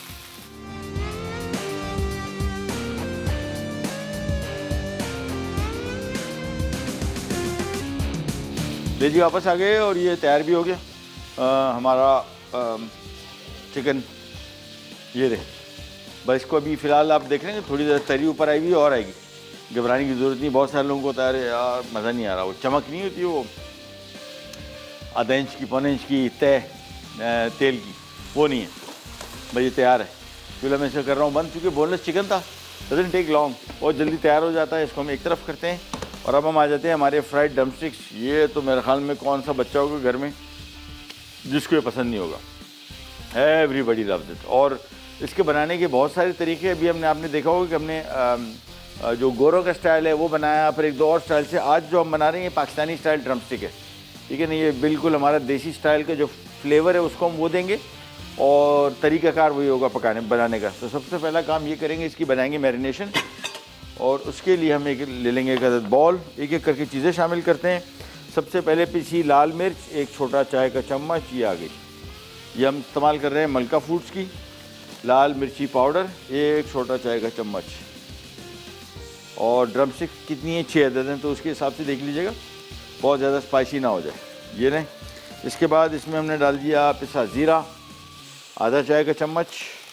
लीजिए वापस आ गए और ये तैयार भी हो गया आ, हमारा आ, चिकन। ये रहे, बस इसको अभी फ़िलहाल आप देख रहे हैं थोड़ी देर तरी ऊपर आई हुई और आएगी, घबराने की ज़रूरत नहीं। बहुत सारे लोगों को होता है यार मज़ा नहीं आ रहा, वो चमक नहीं होती, वो आधा इंच की पौने इंच की तय तेल की, वो नहीं है भाई। ये तैयार है, चूल्हा में से कर रहा हूँ बंद, चूँकि बोनलेस चिकन था, डजंट टेक लॉन्ग, बहुत जल्दी तैयार हो जाता है। इसको हम एक तरफ करते हैं और अब हम आ जाते हैं हमारे फ्राइड ड्रमस्टिक्स। ये तो मेरे ख्याल में कौन सा बच्चा होगा घर में जिसको ये पसंद नहीं होगा, एवरीबडी लव्स इट। और इसके बनाने के बहुत सारे तरीके अभी हमने आपने देखा होगा कि हमने आ, जो गोरों का स्टाइल है वो बनाया, फिर एक दो और स्टाइल से। आज जो हम बना रहे हैं पाकिस्तानी स्टाइल ड्रमस्टिक है, ठीक है ना। ये बिल्कुल हमारा देसी स्टाइल का जो फ्लेवर है उसको हम वो देंगे और तरीक़ाकार वही होगा पकाने बनाने का। तो सबसे पहला काम ये करेंगे, इसकी बनाएंगे मैरिनेशन, और उसके लिए हम एक ले लेंगे एक अदद बॉल। एक एक करके चीज़ें शामिल करते हैं। सबसे पहले पिसी लाल मिर्च एक छोटा चाय का चम्मच, ये आ गई। ये हम इस्तेमाल कर रहे हैं मलका फूड्स की। लाल मिर्ची पाउडर एक छोटा चाय का चम्मच, और ड्रम स्टिक कितनी है, छः अदद हैं, तो उसके हिसाब से देख लीजिएगा, बहुत ज़्यादा स्पाइसी ना हो जाए। ये नहीं, इसके बाद इसमें हमने डाल दिया पिसा ज़ीरा आधा चाय का चम्मच,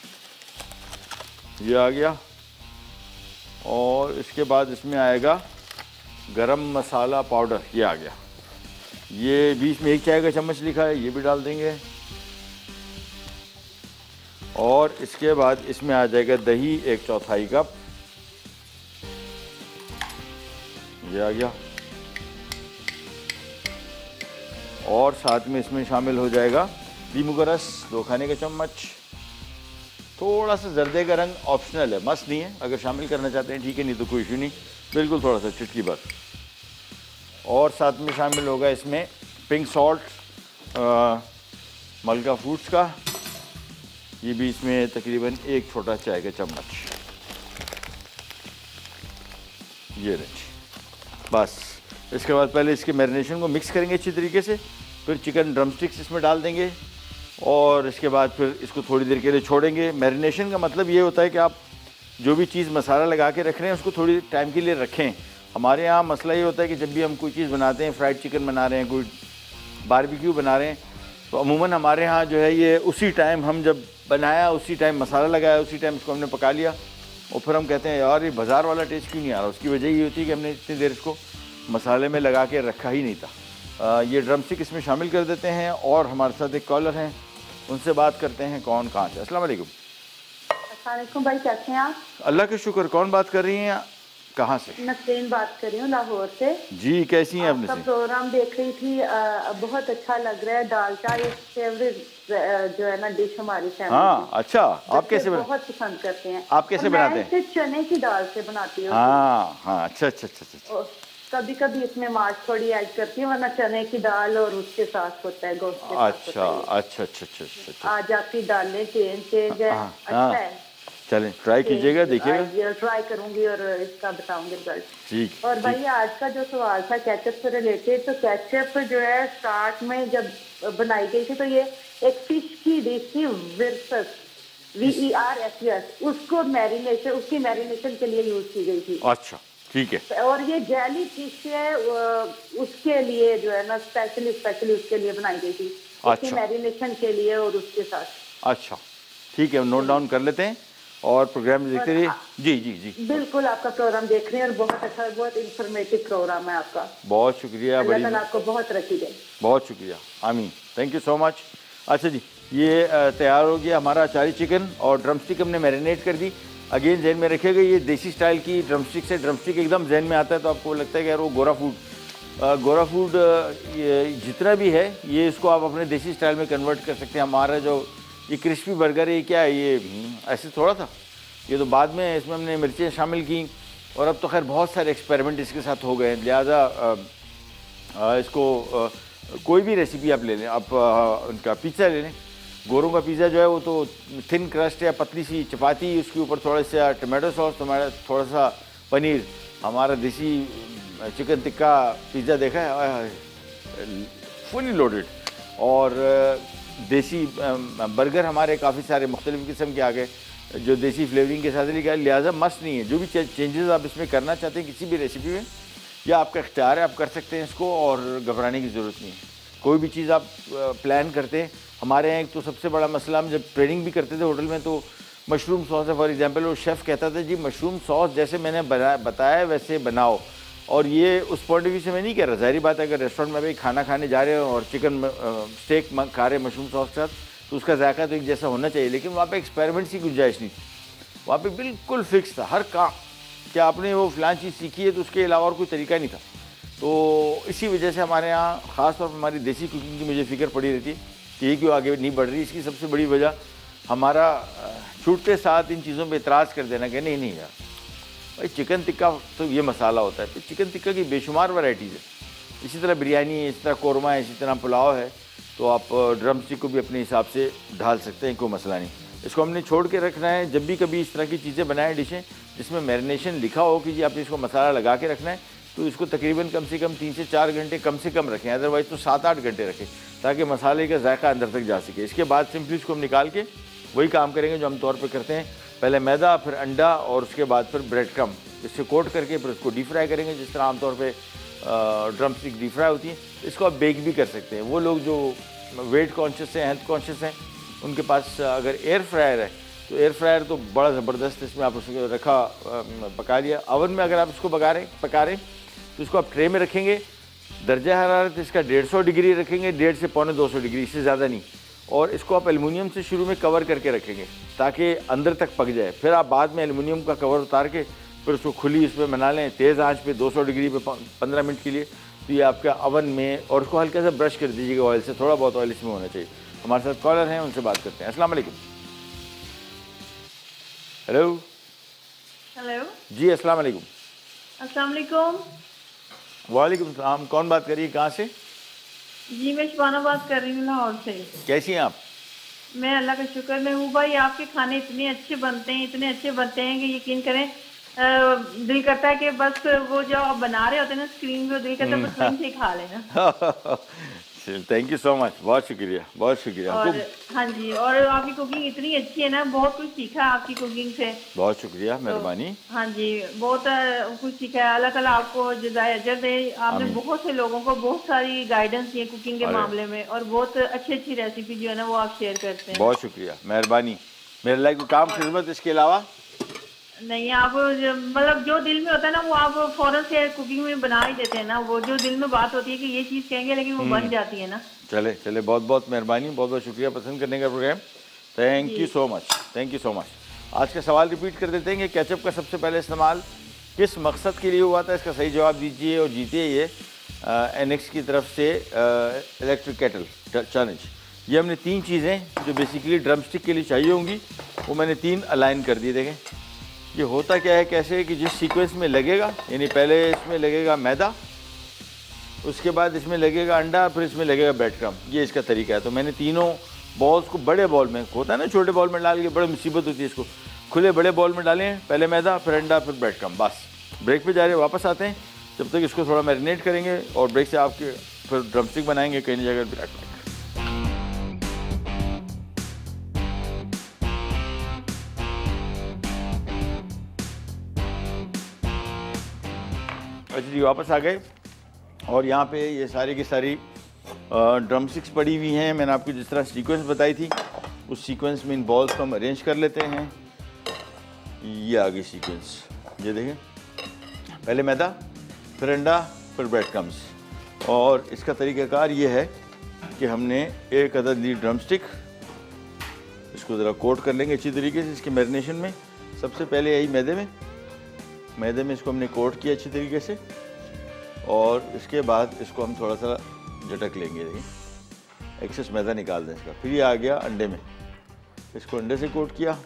ये आ गया। और इसके बाद इसमें आएगा गरम मसाला पाउडर, ये आ गया। ये बीच में एक चाय का चम्मच लिखा है, ये भी डाल देंगे। और इसके बाद इसमें आ जाएगा दही एक चौथाई कप, ये आ गया। और साथ में इसमें शामिल हो जाएगा नींबू का रस दो खाने के चम्मच। थोड़ा सा जर्दे का रंग ऑप्शनल है, मस्त नहीं है, अगर शामिल करना चाहते हैं ठीक है, नहीं तो कोई इशू नहीं, बिल्कुल थोड़ा सा चुटकी भर। और साथ में शामिल होगा इसमें पिंक सॉल्ट मलका फूड्स का, ये भी इसमें तकरीबन एक छोटा चाय का चम्मच, ये रही। बस इसके बाद पहले इसके मैरिनेशन को मिक्स करेंगे अच्छी तरीके से, फिर चिकन ड्रमस्टिक्स इसमें डाल देंगे, और इसके बाद फिर इसको थोड़ी देर के लिए छोड़ेंगे। मैरिनेशन का मतलब ये होता है कि आप जो भी चीज़ मसाला लगा के रख रहे हैं उसको थोड़ी टाइम के लिए रखें। हमारे यहाँ मसला ये होता है कि जब भी हम कोई चीज़ बनाते हैं, फ्राइड चिकन बना रहे हैं, कोई बारबेक्यू बना रहे हैं, तो अमूमन हमारे यहाँ जो है ये उसी टाइम हम जब बनाया, उसी टाइम मसाला लगाया, उसी टाइम इसको हमने पका लिया, और फिर हम कहते हैं यार ये बाज़ार वाला टेस्ट क्यों नहीं आ रहा। उसकी वजह ये होती है कि हमने इतनी देर इसको मसाले में लगा के रखा ही नहीं था। आ, ये ड्रमस्टिक इसमें शामिल कर देते हैं, और हमारे साथ एक कॉलर हैं, उनसे बात करते हैं कौन कहाँ से। अस्सलाम वालेकुम। अस्सलाम वालेकुम भाई, कैसे हैं आप? अल्लाह के शुक्र। कौन बात कर रही हैं, कहाँ से? नसरीन बात कर रही हूँ, लाहौर से। जी, कैसी हैं आपने? आपका प्रोग्राम देख रही थी, आ, बहुत अच्छा लग रहा है। दालचा एक फेवरेट जो है ना डिश हमारी फैमिली। हाँ, अच्छा, आप कैसे बना? बहुत पसंद करते हैं। आप कैसे बनाते हैं? चने की दाल से बनाती हूँ। हाँ हाँ, अच्छा अच्छा अच्छा अच्छा। कभी कभी इसमें मार्च थोड़ी ऐड करती हूँ, वरना चने की दाल और उसके साथ होता है गोश्त के साथ। अच्छा अच्छा अच्छा अच्छा अच्छा। आज आपकी दालें चेंज चेंज है, अच्छा है। चलें, ट्राई कीजिएगा, देखिएगा। ट्राई करूंगी और इसका बताऊंगी रिजल्ट। ठीक। और भाई आज का जो सवाल था केचप से रिलेटेड, तो केचप जो है स्टार्ट में जब बनाई गई थी तो ये एक फिश की डिश थी, versus V E R S S, उसको मैरिनेशन उसकी मैरिनेशन के लिए यूज की गई थी। अच्छा, ठीक है। और ये जैली फिश है, उसके लिए जो है ना स्पेशली स्पेशली उसके लिए बनाई गई थी, उसकी मैरिनेशन के लिए और उसके साथ। अच्छा, ठीक है, नोट डाउन कर लेते हैं और प्रोग्राम देखते रहिए। जी जी जी, बिल्कुल आपका प्रोग्राम देख रहे हैं और बहुत अच्छा, बहुत इंफॉर्मेटिव प्रोग्राम है आपका। बहुत शुक्रिया, बड़ी आपको बहुत रखी दे। बहुत शुक्रिया, आमीन, थैंक यू सो मच। अच्छा जी, ये तैयार हो गया हमारा अचारी चिकन, और ड्रमस्टिक हमने मैरिनेट कर दी। अगेन जहन में रखिएगा, ये देसी स्टाइल की ड्रमस्टिक से, ड्रमस्टिक एकदम जहन में आता है तो आपको लगता है कि यार वो गोरा फूड, गोरा फूड ये जितना भी है, ये इसको आप अपने देसी स्टाइल में कन्वर्ट कर सकते हैं। हमारा जो ये क्रिस्पी बर्गर है, क्या है ये, ऐसे थोड़ा था, ये तो बाद में इसमें हमने मिर्चें शामिल की, और अब तो खैर बहुत सारे एक्सपेरिमेंट इसके साथ हो गए हैं। लिहाजा इसको आ, कोई भी रेसिपी आप ले लें, आप आ, उनका पिज़्ज़ा ले लें, गोरों का पिज़्ज़ा जो है वो तो थिन क्रस्ट है, पतली सी चपाती, उसके ऊपर थोड़ा सा टमाटो सॉस, टमाटो थोड़ा सा पनीर। हमारा देसी चिकन टिक्का पिज़्ज़ा देखा है, फुली लोडेड। और देसी बर्गर हमारे काफ़ी सारे मुख्तलिफ़ किस्म के आ गए जो देसी फ्लेवरिंग के साथ लिखा है। लिहाजा मस्त नहीं है, जो भी चेंजेस आप इसमें करना चाहते हैं किसी भी रेसिपी में, या आपका इख्तियार है, आप कर सकते हैं इसको, और घबराने की ज़रूरत नहीं है। कोई भी चीज़ आप प्लान करते हैं, हमारे यहाँ एक तो सबसे बड़ा मसला, हम जब ट्रेनिंग भी करते थे होटल में, तो मशरूम सॉस है फॉर एग्जांपल, वो शेफ़ कहता था जी मशरूम सॉस जैसे मैंने बना बताया वैसे बनाओ। और ये उस पॉइंट ऑफ व्यू से मैं नहीं कह रहा, जाहिर बात है अगर रेस्टोरेंट में भी खाना खाने जा रहे हो और चिकन स्टेक खा रहे मशरूम सॉस के साथ, तो उसका जायका तो एक जैसा होना चाहिए, लेकिन वहाँ पे एक्सपेरिमेंट्स की गुंजाइश नहीं थी। वहाँ पे बिल्कुल फिक्स था हर काम, क्या आपने वो फ़लाँ चीज़ सीखी है तो उसके अलावा और कोई तरीका नहीं था। तो इसी वजह से हमारे यहाँ ख़ास तौर पर हमारी देसी कुकिंग की मुझे फ़िक्र पड़ी रहती है कि ये क्यों आगे नहीं बढ़ रही। इसकी सबसे बड़ी वजह हमारा छूटते साथ इन चीज़ों पर एतराज़ कर देना कि नहीं नहीं यार भाई चिकन टिक्का तो ये मसाला होता है, फिर चिकन टिक्का की बेशुमार वैराइटीज़ है, इसी तरह बिरयानी है, इसी तरह कौरमा है, इसी तरह पुलाव है, तो आप ड्रम स्टिक को भी अपने हिसाब से ढाल सकते हैं, कोई मसला नहीं। इसको हमने छोड़ के रखना है, जब भी कभी इस तरह की चीज़ें बनाएं डिशें जिसमें मैरिनेशन लिखा हो कि जी आपने इसको मसाला लगा के रखना है, तो इसको तकरीबन कम से कम तीन से चार घंटे कम से कम रखें, अदरवाइज़ तो सात आठ घंटे रखें, ताकि मसाले का जायका अंदर तक जा सके। इसके बाद सिंपली इसको हम निकाल के वही काम करेंगे जो हम तौर पे करते हैं, पहले मैदा, फिर अंडा और उसके बाद फिर ब्रेड क्रम, इससे कोट करके फिर उसको डीप फ्राई करेंगे, जिस तरह आमतौर पे ड्रम स्टिक डीप फ्राई होती है। इसको आप बेक भी कर सकते हैं। वो लोग जो वेट कॉन्शियस हैं, हेल्थ कॉन्शियस हैं, उनके पास अगर एयर फ्रायर है तो एयर फ्रायर तो बड़ा ज़बरदस्त, इसमें आप उसको रखा पका लिया। ओवन में अगर आप इसको पका रहे पका रहे तो इसको आप ट्रे में रखेंगे, दर्जा हरारत इसका डेढ़ सौ डिग्री रखेंगे, डेढ़ से पौने दो सौ डिग्री, इससे ज़्यादा नहीं। और इसको आप एल्युमिनियम से शुरू में कवर करके रखेंगे ताकि अंदर तक पक जाए। फिर आप बाद में एल्युमिनियम का कवर उतार के फिर उसको खुली इसमें बना लें तेज़ आंच पे दो सौ डिग्री पे पंद्रह मिनट के लिए। तो ये आपका ओवन में, और उसको हल्का सा ब्रश कर दीजिएगा ऑयल से, थोड़ा बहुत ऑयल इसमें होना चाहिए। हमारे साथ कॉलर हैं, उनसे बात करते हैं। अस्सलाम वालेकुम। हेलो हेलो जी, अस्सलाम वालेकुम। अस्सलाम वालेकुम। वालेकुम सलाम। कौन बात करिए, कहाँ से? जी मैं शबाना बात कर रही हूँ लाहौर से। कैसी हैं आप? मैं अल्लाह का शुक्र महबूब भाई, आपके खाने इतने अच्छे बनते हैं, इतने अच्छे बनते हैं कि यकीन करें आ, दिल करता है कि बस वो जो आप बना रहे होते हैं ना स्क्रीन पे, दिल करता है बस वहीं से खा लेना। थैंक यू सो मच, बहुत शुक्रिया, बहुत शुक्रिया। और हाँ जी, और आपकी कुकिंग इतनी अच्छी है ना, बहुत कुछ सीखा है आपकी कुकिंग से। बहुत शुक्रिया, मेहरबानी। तो, हाँ जी, बहुत कुछ सीखा है। अल्लाह ताला आपको जज़ाए अजर दे। आपने बहुत से लोगों को बहुत सारी गाइडेंस दी है कुकिंग के मामले में, और बहुत अच्छी अच्छी रेसिपी जो है ना वो आप शेयर करते हैं। बहुत शुक्रिया, मेहरबानी। मेरे लाइक काम खिदमत इसके अलावा नहीं, आप मतलब जो दिल में होता है ना वो आप फौरन से कुकिंग में बना ही देते हैं ना। वो जो दिल में बात होती है कि ये चीज़ कहेंगे, लेकिन वो बन जाती है ना। चले चले बहुत बहुत मेहरबानी, बहुत बहुत शुक्रिया पसंद करने का program. Thank you so much, thank you so much. आज का सवाल रिपीट कर देते हैं कि केचप का सबसे पहले इस्तेमाल किस मकसद के लिए हुआ था? इसका सही जवाब दीजिए और जीतिए ये एनएक्स की तरफ से इलेक्ट्रिक केटल चैलेंज। ये हमने तीन चीज़ें जो बेसिकली ड्रमस्टिक के लिए चाहिए होंगी वो मैंने तीन अलाइन कर दी। देखें ये होता क्या है, कैसे कि जिस सीक्वेंस में लगेगा, यानी पहले इसमें लगेगा मैदा, उसके बाद इसमें लगेगा अंडा, फिर इसमें लगेगा ब्रेड क्रम। ये इसका तरीका है। तो मैंने तीनों बॉल्स को बड़े बॉल में, होता है ना छोटे बॉल में डाल के बड़ी मुसीबत होती है, इसको खुले बड़े बॉल में डालें, पहले मैदा, फिर अंडा, फिर ब्रेड क्रम। बस ब्रेक पे जा रहे, वापस आते हैं, जब तक इसको थोड़ा मैरिनेट करेंगे और ब्रेक से आपके फिर ड्रमस्टिक बनाएंगे कहीं जगह ब्रेड। अच्छा जी, वापस आ गए और यहाँ पे ये सारी की सारी ड्रमस्टिक्स पड़ी हुई हैं। मैंने आपको जिस तरह सीक्वेंस बताई थी उस सीक्वेंस में इन बॉल्स को हम अरेंज कर लेते हैं। ये आ गई सीक्वेंस, ये देखें, पहले मैदा, फिर अंडा, फिर ब्रेड क्रम्स। और इसका तरीक़ाकार ये है कि हमने एक अदद ली ड्रमस्टिक, इसको ज़रा कोट कर लेंगे अच्छी तरीके से इसके मैरिनेशन में। सबसे पहले यही मैदे में मैदे में इसको हमने कोट किया अच्छी तरीके से, और इसके बाद इसको हम थोड़ा सा झटक लेंगे, देखिए एक्सेस मैदा निकाल दें इसका। फिर ये आ गया अंडे में, इसको अंडे से कोट किया,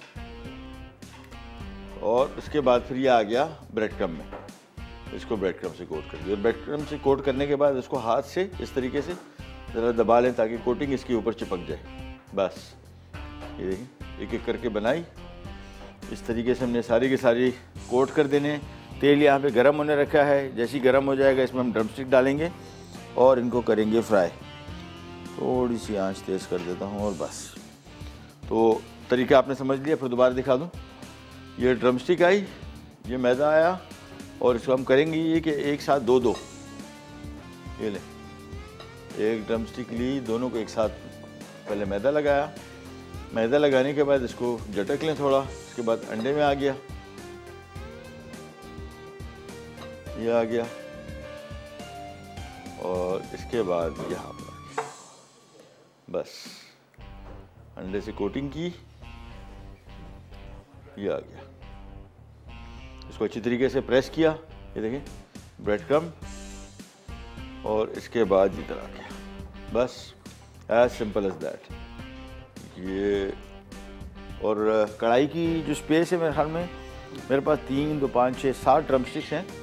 और उसके बाद फिर ये आ गया ब्रेड क्रम में, इसको ब्रेड क्रम से कोट कर दिया। ब्रेड क्रम से कोट करने के बाद इसको हाथ से इस तरीके से ज़रा दबा लें ताकि कोटिंग इसके ऊपर चिपक जाए। बस ये देखिए एक एक करके बनाई, इस तरीके से हमने सारी की सारी कोट कर देने। तेल यहाँ पे गरम होने रखा है, जैसे ही गरम हो जाएगा इसमें हम ड्रमस्टिक डालेंगे और इनको करेंगे फ्राई। थोड़ी सी आंच तेज़ कर देता हूँ और बस। तो तरीका आपने समझ लिया, फिर दोबारा दिखा दूँ। ये ड्रमस्टिक आई, ये मैदा आया, और इसको हम करेंगे ये कि एक साथ दो दो ये लें, एक ड्रमस्टिक ली, दोनों को एक साथ पहले मैदा लगाया, मैदा लगाने के बाद इसको झटक लें थोड़ा, इसके बाद अंडे में आ गया, ये आ गया, और इसके बाद यहाँ पर बस अंडे से कोटिंग की, ये आ गया। इसको अच्छी तरीके से प्रेस किया, ये देखें ब्रेड क्रम, और इसके बाद इधर आ गया। बस एज सिंपल एज दैट। ये और कढ़ाई की जो स्पेस है मेरे ख्याल में मेरे पास तीन दो पाँच छः सात ड्रमस्टिक्स हैं,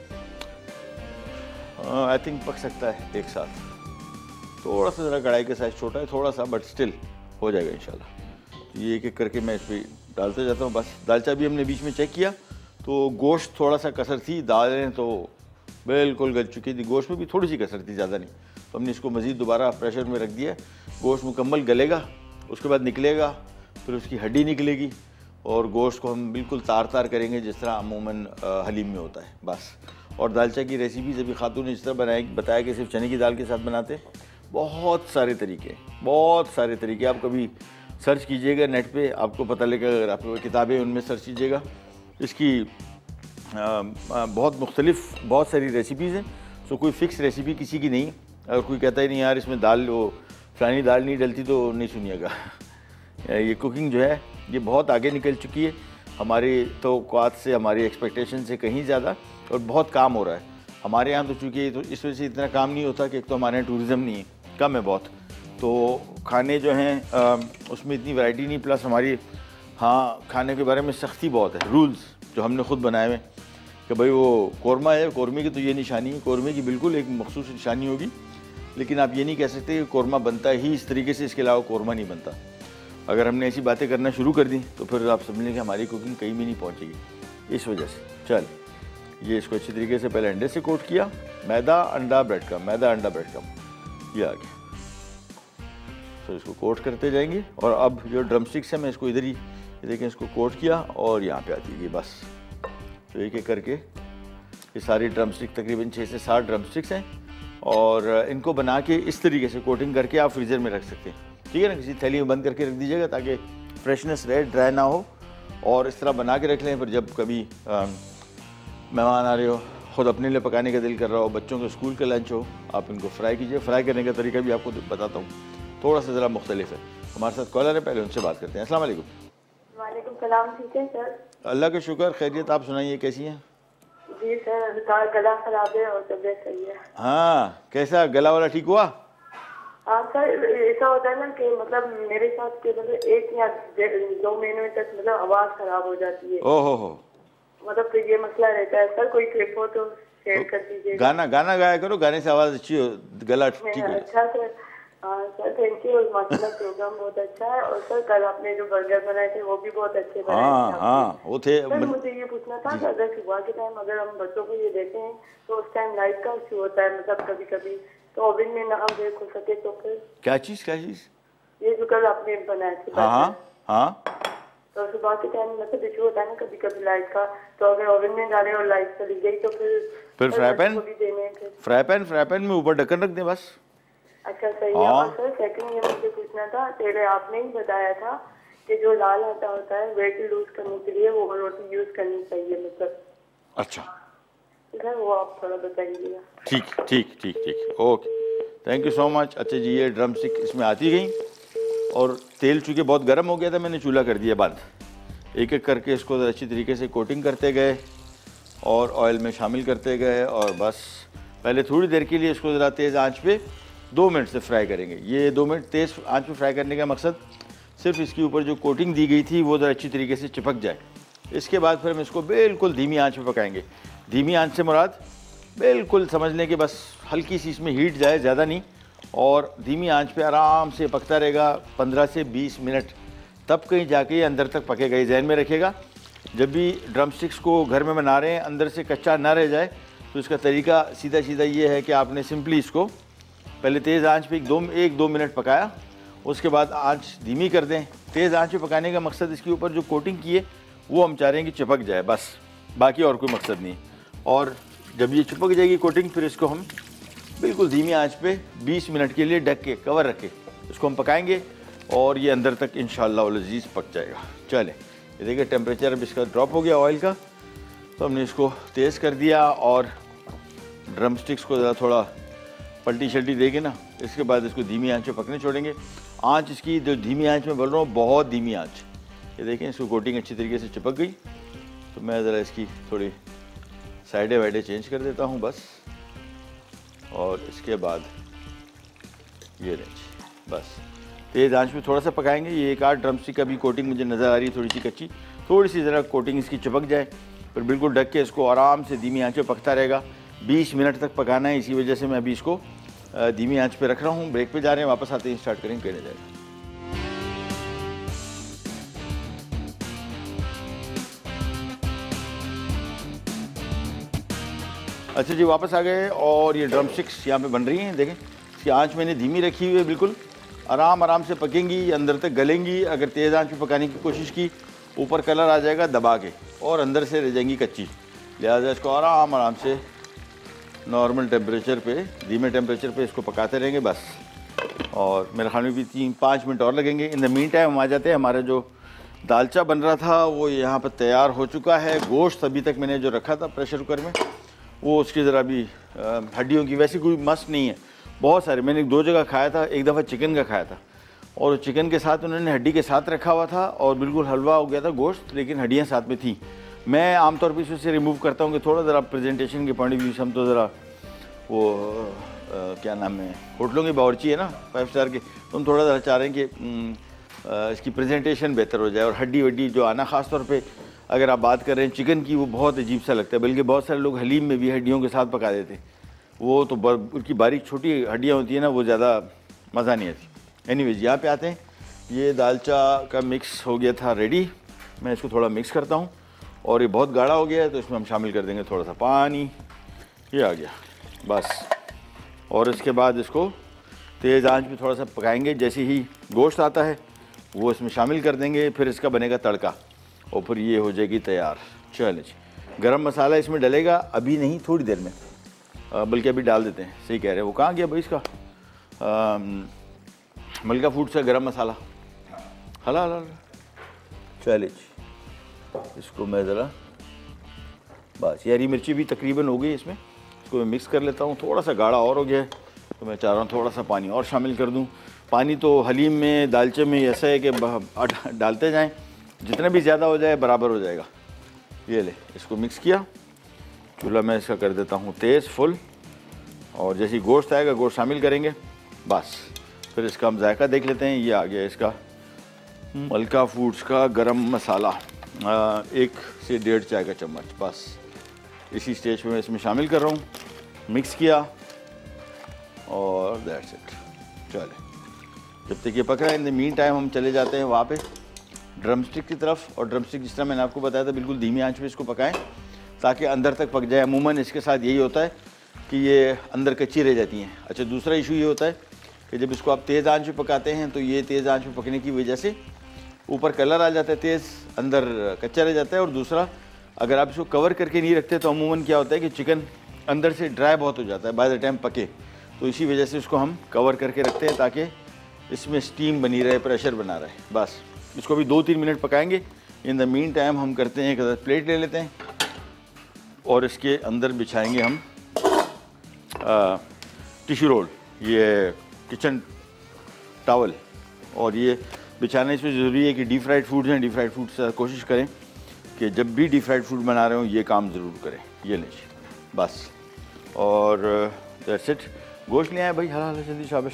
आई थिंक पक सकता है एक साथ। थोड़ा सा ज़रा कढ़ाई का साइज़ छोटा है थोड़ा सा, बट स्टिल हो जाएगा इंशाल्लाह। तो ये एक एक करके मैं इस पर डालते जाता हूँ। बस दालचा भी हमने बीच में चेक किया तो गोश्त थोड़ा सा कसर थी, दालें तो बिल्कुल गल चुकी थी, गोश्त में भी थोड़ी सी कसर थी, ज़्यादा नहीं। तो हमने इसको मज़ीद दोबारा प्रेशर में रख दिया, गोश्त मुकम्मल गलेगा, उसके बाद निकलेगा, फिर उसकी हड्डी निकलेगी और गोश्त को हम बिल्कुल तार तार करेंगे जिस तरह अमूमन हलीम में होता है बस। और दालचा की रेसिपीज़ अभी खातून ने जिस तरह बनाई बताया कि सिर्फ चने की दाल के साथ बनाते, बहुत सारे तरीके बहुत सारे तरीके आप कभी सर्च कीजिएगा नेट पे, आपको पता लगेगा। अगर आप किताबें उनमें सर्च कीजिएगा, इसकी आ, आ, बहुत मुख्तलिफ बहुत सारी रेसिपीज़ हैं। सो कोई फ़िक्स रेसिपी किसी की नहीं। अगर कोई कहता ही नहीं यार इसमें दाल वो फलानी दाल नहीं डलती तो नहीं सुनिएगा। ये कुकिंग जो है ये बहुत आगे निकल चुकी है हमारी तवक्कुआत से, हमारी एक्सपेक्टेशन से कहीं ज़्यादा, और बहुत काम हो रहा है हमारे यहाँ। तो चूँकि तो इस वजह से इतना काम नहीं होता कि एक तो हमारे यहाँ टूरिज़म नहीं है, कम है बहुत, तो खाने जो हैं उसमें इतनी वैरायटी नहीं। प्लस हमारी हाँ खाने के बारे में सख्ती बहुत है, रूल्स जो हमने ख़ुद बनाए हुए कि भाई वो कौरमा है, कौरमे की तो ये निशानी है, कौरमे की बिल्कुल एक मखसूस निशानी होगी, लेकिन आप ये नहीं कह सकते कि कौरमा बनता ही इस तरीके से, इसके अलावा कौरमा नहीं बनता। अगर हमने ऐसी बातें करना शुरू कर दी तो फिर आप समझ लें कि हमारी कुकिंग कहीं भी नहीं पहुंचेगी। इस वजह से चल ये इसको अच्छी तरीके से पहले अंडे से कोट किया, मैदा अंडा ब्रेड का, मैदा अंडा ब्रेड का, ये आ गया। तो इसको कोट करते जाएंगे। और अब जो ड्रमस्टिक्स है मैं इसको इधर ही देखें, इसको कोट किया और यहाँ पे आती है बस। तो एक एक करके ये सारी ड्रमस्टिक तकरीबन छः से सात ड्रमस्टिक्स हैं, और इनको बना के इस तरीके से कोटिंग करके आप फ्रीज़र में रख सकते हैं, ठीक है ना। किसी थैली में बंद करके रख दीजिएगा ताकि फ्रेशनेस रहे, ड्राई ना हो। और इस तरह बना के रख लें, फिर जब कभी मेहमान आ रहे हो, ख़ुद अपने लिए पकाने का दिल कर रहा हो, बच्चों के स्कूल का लंच हो, आप इनको फ्राई कीजिए। फ्राई करने का तरीका भी आपको बताता हूँ, थोड़ा सा ज़रा मुख्तलिफ है। हमारे साथ कॉलर है, पहले उनसे बात करते हैं। अस्सलाम वालेकुम। वालेकुम सलाम। ठीक है सर? अल्लाह का शुक्र, खैरियत। आप सुनाइए कैसी हैं? जी सर, गला खराब है और तबीयत सही है। हाँ, कैसा गला वाला ठीक हुआ? हाँ सर, ऐसा होता है ना कि मतलब मेरे साथ के मतलब एक या दो महीने तक मतलब आवाज़ खराब हो जाती है। ओहो हो, मतलब फिर ये मसला रहता है। सर कोई क्लिप हो तो शेयर कर दीजिए। गाना गाना गाया करो, गाने से आवाज़ अच्छी हो, गला ठीक हो। अच्छा सर, हाँ सर थैंक यू। माशाल्लाह प्रोग्राम बहुत अच्छा है। और सर कल आपने जो बर्गर बनाए थे वो भी बहुत अच्छे बनाए थे। हाँ हाँ वो थे। सर मुझे ये पूछना था कि अगर सुबह के टाइम अगर हम बच्चों को ये देते हैं तो उस टाइम लाइट का इशू होता है, मतलब कभी कभी, तो ओवन में ना हम बेक हो सके तो फिर क्या चीज़ क्या चीज़ ये जो कल आपने बनाए थे। हाँ हाँ हाँ, तो सुबह के टाइम मतलब इशू होता है ना कभी कभी लाइट का, तो अगर ओवन में डाले और लाइट चली गई तो फिर फिर fry pan fry pan fry pan में ऊपर ढक्कन रख दें बस। अच्छा सही है। और सर सेकंड ये मुझे पूछना था, पहले आपने ही बताया था कि जो लाल आटा होता है वेट लूज करने के लिए वो रोटी यूज करनी चाहिए, मतलब। अच्छा सर वो आप थोड़ा बताइएगा। ठीक ठीक ठीक ठीक okay, thank you so much. अच्छा जी, ये ड्रम स्टिक इसमें आती गई और तेल चूँकि बहुत गर्म हो गया था मैंने चूल्हा कर दिया बंद। एक एक करके इसको अच्छी तरीके से कोटिंग करते गए और ऑयल में शामिल करते गए, और बस पहले थोड़ी देर के लिए इसको ज़रा तेज़ आंच पे दो मिनट से फ्राई करेंगे। ये दो मिनट तेज़ आंच पे फ्राई करने का मकसद सिर्फ इसके ऊपर जो कोटिंग दी गई थी वो ज़रा अच्छी तरीके से चिपक जाए। इसके बाद फिर हम इसको बिल्कुल धीमी आंच पे पकाएंगे। धीमी आंच से मुराद बिल्कुल समझ लें कि बस हल्की सी इसमें हीट जाए, ज़्यादा नहीं, और धीमी आंच पे आराम से पकता रहेगा पंद्रह से बीस मिनट, तब कहीं जाके ये अंदर तक पकेगा। ये जहन में रखिएगा, जब भी ड्रम स्टिक्स को घर में बना रहे हैं अंदर से कच्चा ना रह जाए, तो इसका तरीका सीधा सीधा ये है कि आपने सिंपली इसको पहले तेज़ आंच पे एक दो एक दो मिनट पकाया, उसके बाद आंच धीमी कर दें। तेज़ आंच पे पकाने का मकसद इसके ऊपर जो कोटिंग की है वो हम चाह रहे हैं कि चिपक जाए, बस, बाकी और कोई मकसद नहीं। और जब ये चिपक जाएगी कोटिंग, फिर इसको हम बिल्कुल धीमी आंच पे बीस मिनट के लिए ढक के कवर रख के इसको हम पकाएंगे और ये अंदर तक इंशाअल्लाह लजीज़ पक जाएगा। चलें, ये देखिए टेम्परेचर अब इसका ड्रॉप हो गया ऑयल का, तो हमने इसको तेज़ कर दिया और ड्रम स्टिक्स को ज़रा थोड़ा पलटी शल्टी देके ना, इसके बाद इसको धीमी आंच पे पकने छोड़ेंगे। आंच इसकी जो धीमी आंच में बोल रहा हूँ, बहुत धीमी आंच। ये देखें इसको कोटिंग अच्छी तरीके से चिपक गई, तो मैं ज़रा इसकी थोड़ी साइडें वाइडें चेंज कर देता हूँ बस, और इसके बाद ये रेंज बस तेज़ आंच में थोड़ा सा पकाएंगे। ये एक आध ड्रम स्टिक का भी कोटिंग मुझे नज़र आ रही है थोड़ी सी कच्ची, थोड़ी सी ज़रा कोटिंग इसकी चिपक जाए, फिर बिल्कुल ढक के इसको आराम से धीमी आंच पे पकता रहेगा। बीस मिनट तक पकाना है, इसी वजह से मैं अभी इसको धीमी आंच पे रख रहा हूँ। ब्रेक पे जा रहे हैं, वापस आते ही स्टार्ट करेंगे, कहने जाएगा। अच्छा जी, वापस आ गए और ये ड्रम स्टिक्स यहाँ पे बन रही हैं। देखें इसकी आंच मैंने धीमी रखी हुई है बिल्कुल, आराम आराम से पकेंगी, अंदर तक गलेंगी। अगर तेज़ आंच पे पकाने की कोशिश की, ऊपर कलर आ जाएगा दबा के, और अंदर से रह जाएंगी कच्ची। लिहाजा इसको आराम आराम से नॉर्मल टेम्परेचर पे, धीमे टेम्परेचर पे इसको पकाते रहेंगे बस। और मेरे ख्याल में भी तीन पाँच मिनट और लगेंगे। इन द मीन टाइम हम आ जाते हैं, हमारा जो दालचा बन रहा था वो यहाँ पर तैयार हो चुका है। गोश्त अभी तक मैंने जो रखा था प्रेशर कुकर में, वो उसकी ज़रा भी हड्डियों की वैसी कोई मस्त नहीं है। बहुत सारे मैंने दो जगह खाया था, एक दफ़ा चिकन का खाया था, और चिकन के साथ उन्होंने हड्डी के साथ रखा हुआ था और बिल्कुल हलवा हो गया था गोश्त, लेकिन हड्डियाँ साथ में थी। मैं आमतौर पर इसे रिमूव करता हूँ कि थोड़ा ज़रा प्रेजेंटेशन के पॉइंट ऑफ व्यू से हम तो ज़रा वो आ, क्या नाम है, होटलों की बावर्ची है ना फाइव स्टार के, तो हम थोड़ा ज़रा चाह रहे हैं कि आ, इसकी प्रेजेंटेशन बेहतर हो जाए। और हड्डी वड्डी जो आना, ख़ास तौर पे अगर आप बात कर रहे हैं चिकन की, वो बहुत अजीब सा लगता है। बल्कि बहुत सारे लोग हलीम में भी हड्डियों के साथ पका देते, वो तो उनकी बारीक छोटी हड्डियाँ होती हैं ना, वो ज़्यादा मज़ा नहीं आती। एनीवेज यहाँ पे आते हैं। ये दालचा का मिक्स हो गया था रेडी। मैं इसको थोड़ा मिक्स करता हूँ, और ये बहुत गाढ़ा हो गया है तो इसमें हम शामिल कर देंगे थोड़ा सा पानी। ये आ गया बस। और इसके बाद इसको तेज़ आंच पे थोड़ा सा पकाएंगे। जैसे ही गोश्त आता है वो इसमें शामिल कर देंगे, फिर इसका बनेगा तड़का, और फिर ये हो जाएगी तैयार। चलिए जी, गरम मसाला इसमें डलेगा, अभी नहीं, थोड़ी देर में, बल्कि अभी डाल देते हैं। सही कह रहे हैं। वो कहाँ गया भाई इसका मलका फूड से गरम मसाला, हला हला। चलिए जी, इसको मैं ज़रा बस, ये हरी मिर्ची भी तकरीबन हो गई इसमें, इसको मैं मिक्स कर लेता हूँ। थोड़ा सा गाढ़ा और हो गया है तो मैं चाह रहा हूँ थोड़ा सा पानी और शामिल कर दूँ। पानी तो हलीम में, दालचे में ऐसा है कि डालते जाएं, जितना भी ज़्यादा हो जाए बराबर हो जाएगा। ये ले, इसको मिक्स किया। चूल्हा मैं इसका कर देता हूँ तेज़ फुल, और जैसे ही गोश्त आएगा गोश्त शामिल करेंगे बस। फिर इसका हम जायका देख लेते हैं। ये आ गया इसका मलका फूड्स का गरम मसाला, आ, एक से डेढ़ चाय का चम्मच बस। इसी स्टेज पे मैं इसमें शामिल कर रहा हूँ। मिक्स किया और दैट्स इट। चले, जब तक ये पक रहा है, इन द मीन टाइम हम चले जाते हैं वहाँ पे ड्रमस्टिक की तरफ। और ड्रमस्टिक जिस तरह मैंने आपको बताया था, बिल्कुल धीमी आंच पे इसको पकाएं ताकि अंदर तक पक जाए। अमूमन इसके साथ यही होता है कि ये अंदर कच्ची रह जाती हैं। अच्छा, दूसरा इशू ये होता है कि जब इसको आप तेज़ आंच पे पकाते हैं तो ये तेज़ आंच पे पकने की वजह से ऊपर कलर आ जाता है तेज़, अंदर कच्चा रह जाता है। और दूसरा, अगर आप इसको कवर करके नहीं रखते तो अमूमन क्या होता है कि चिकन अंदर से ड्राई बहुत हो जाता है बाय द टाइम पके। तो इसी वजह से इसको हम कवर करके रखते हैं ताकि इसमें स्टीम बनी रहे, प्रेशर बना रहे। बस इसको भी दो तीन मिनट पकाएंगे। इन द मीन टाइम हम करते हैं, एक प्लेट ले लेते हैं और इसके अंदर बिछाएंगे हम टिश्यू रोल, ये किचन टॉवल। और ये बिछाना इसमें ज़रूरी है कि डीप फ्राइड फूड्स हैं, डीप फ्राइड फूड से कोशिश करें कि जब भी डीप फ्राइड फूड बना रहे हो ये काम ज़रूर करें। ये लीजिए बस, और दैट्स इट। गोश्त ले आए भाई, हला हला जल्दी, शाबाश।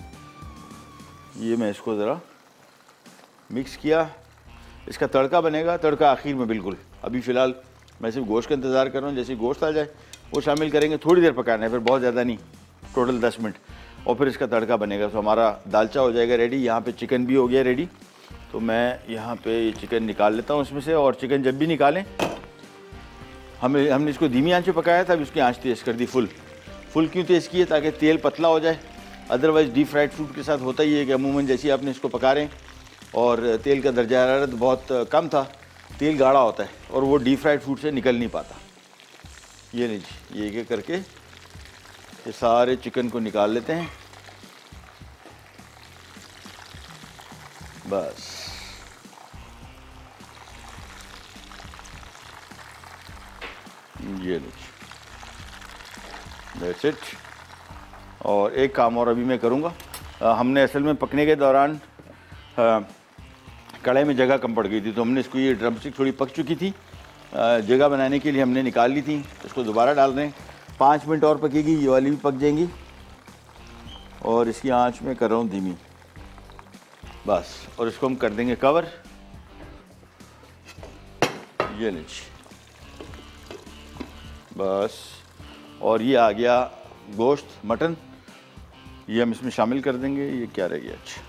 ये मैं इसको ज़रा मिक्स किया। इसका तड़का बनेगा, तड़का आखिर में बिल्कुल। अभी फ़िलहाल मैं सिर्फ गोश्त का इंतज़ार कर रहा हूँ, जैसे गोश्त आ जाए वो शामिल करेंगे। थोड़ी देर पकाना है, फिर बहुत ज़्यादा नहीं, टोटल दस मिनट, और फिर इसका तड़का बनेगा। तो हमारा दालचा हो जाएगा रेडी। यहाँ पे चिकन भी हो गया रेडी। तो मैं यहाँ पे ये चिकन निकाल लेता हूँ इसमें से। और चिकन जब भी निकालें, हमें हमने इसको धीमी आंच पे पकाया था, अभी उसकी आंच तेज़ कर दी फुल। फुल क्यों तेज़ की है? ताकि तेल पतला हो जाए। अदरवाइज़ डीप फ्राइड फूड के साथ होता ही है कि अमूमन जैसे आपने इसको पका रहे हैं और तेल का दर्जा हरारत बहुत कम था, तेल गाढ़ा होता है और वो डीप फ्राइड फूड से निकल नहीं पाता। ये लीजिए, ये एक एक करके ये सारे चिकन को निकाल लेते हैं बस। ये लीजिए, दैट्स इट। और एक काम और अभी मैं करूँगा। हमने असल में पकने के दौरान कढ़ाई में जगह कम पड़ गई थी, तो हमने इसको, ये ड्रमस्टिक थोड़ी पक चुकी थी, आ, जगह बनाने के लिए हमने निकाल ली थी। इसको दोबारा डाल रहे हैं, पाँच मिनट और पकेगी, ये वाली भी पक जाएंगी। और इसकी आंच में कर रहा हूँ धीमी बस। और इसको हम कर देंगे कवर। ये लीजिए बस। और ये आ गया गोश्त, मटन, ये हम इसमें शामिल कर देंगे। ये क्या रह गया? अच्छा,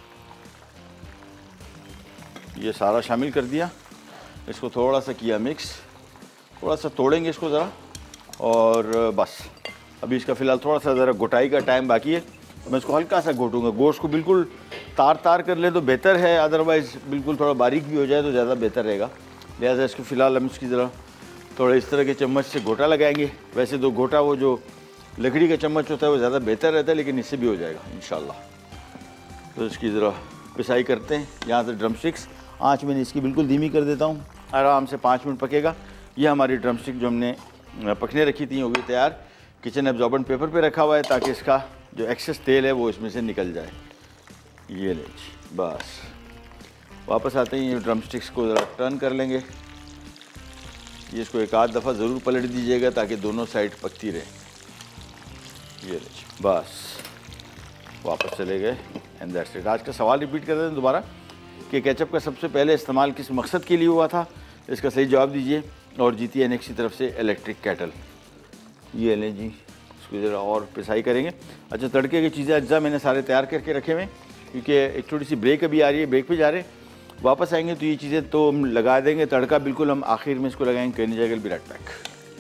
ये सारा शामिल कर दिया। इसको थोड़ा सा किया मिक्स, थोड़ा सा तोड़ेंगे इसको ज़रा, और बस। अभी इसका फ़िलहाल थोड़ा सा ज़रा घुटाई का टाइम बाकी है, तो मैं इसको हल्का सा घोटूंगा। गोश्त को बिल्कुल तार तार कर ले तो बेहतर है, अदरवाइज़ बिल्कुल थोड़ा बारीक भी हो जाए तो ज़्यादा बेहतर रहेगा। लिहाजा इसको फ़िलहाल हम इसकी ज़रा थोड़ा इस तरह के चम्मच से गोटा लगाएंगे। वैसे तो गोटा वो जो लकड़ी का चम्मच होता है वो ज़्यादा बेहतर रहता है, लेकिन इससे भी हो जाएगा इंशाल्लाह। तो इसकी ज़रा पिसाई करते हैं। यहाँ से ड्रमस्टिक्स, आँच मैंने इसकी बिल्कुल धीमी कर देता हूँ, आराम से पाँच मिनट पकेगा। ये हमारी ड्रमस्टिक जो हमने पकने रखी थी हो गई तैयार। किचन एब्जॉर्बेंट पेपर पे रखा हुआ है ताकि इसका जो एक्सेस तेल है वो इसमें से निकल जाए। ये ले जी, बस वापस आते हैं। ये ड्रमस्टिक्स को ज़रा टर्न कर लेंगे। ये इसको एक आध दफ़ा ज़रूर पलट दीजिएगा ताकि दोनों साइड पकती रहे। ये ले जी, बस वापस चले गए एंड दैट्स इट। आज का सवाल रिपीट कर देते हैं दोबारा कि केचप का सबसे पहले इस्तेमाल किस मकसद के लिए हुआ था, इसका सही जवाब दीजिए और जीती एनेक्स की तरफ से इलेक्ट्रिक कैटल। ये लें जी, इसको ज़रा और पिसाई करेंगे। अच्छा, तड़के की चीज़ें अज्जा मैंने सारे तैयार करके रखे हुए हैं क्योंकि एक छोटी सी ब्रेक अभी आ रही है, ब्रेक पे जा रहे हैं। वापस आएंगे तो ये चीज़ें तो हम लगा देंगे, तड़का बिल्कुल हम आखिर में इसको लगाएंगे। कहीं नहीं जाएगा, बी राइट बैक।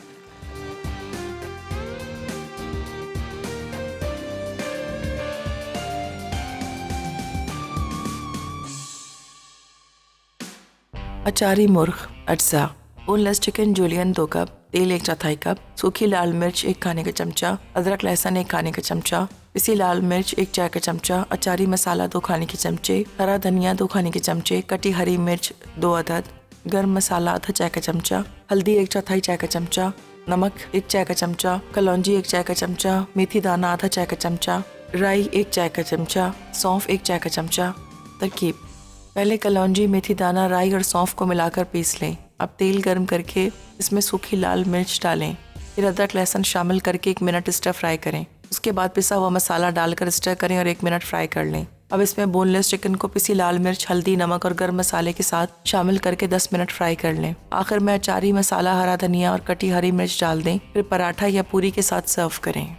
अचारी मुर्ग अज्जा, बोनलेस चिकन जूलियन दो कप, तेल एक चौथाई कप, सूखी लाल मिर्च एक खाने का चमचा, अदरक लहसुन एक खाने का चमचा, पिसी लाल मिर्च एक चाय का चमचा, अचारी मसाला दो खाने के चमचे, हरा धनिया दो खाने के चमचे, कटी हरी मिर्च दो अदद, गर्म मसाला आधा चाय का चमचा, हल्दी एक चौथाई चाय का चमचा, नमक एक चाय का चमचा, कलौंजी एक चाय का चमचा, मेथी दाना आधा चाय का चमचा, राई एक चाय का चमचा, सौंफ एक चाय का चमचा। तरकीब: पहले कलौंजी, मेथी दाना, राई और सौंफ को मिलाकर पीस लें। अब तेल गर्म करके इसमें सूखी लाल मिर्च डालें। फिर अदरक लहसुन शामिल करके एक मिनट स्टर फ्राई करें। उसके बाद पिसा हुआ मसाला डालकर स्टर करें और एक मिनट फ्राई कर लें। अब इसमें बोनलेस चिकन को पिसी लाल मिर्च, हल्दी, नमक और गर्म मसाले के साथ शामिल करके दस मिनट फ्राई कर लें। आखिर में अचारी मसाला, हरा धनिया और कटी हरी मिर्च डाल दें। फिर पराठा या पूरी के साथ सर्व करें।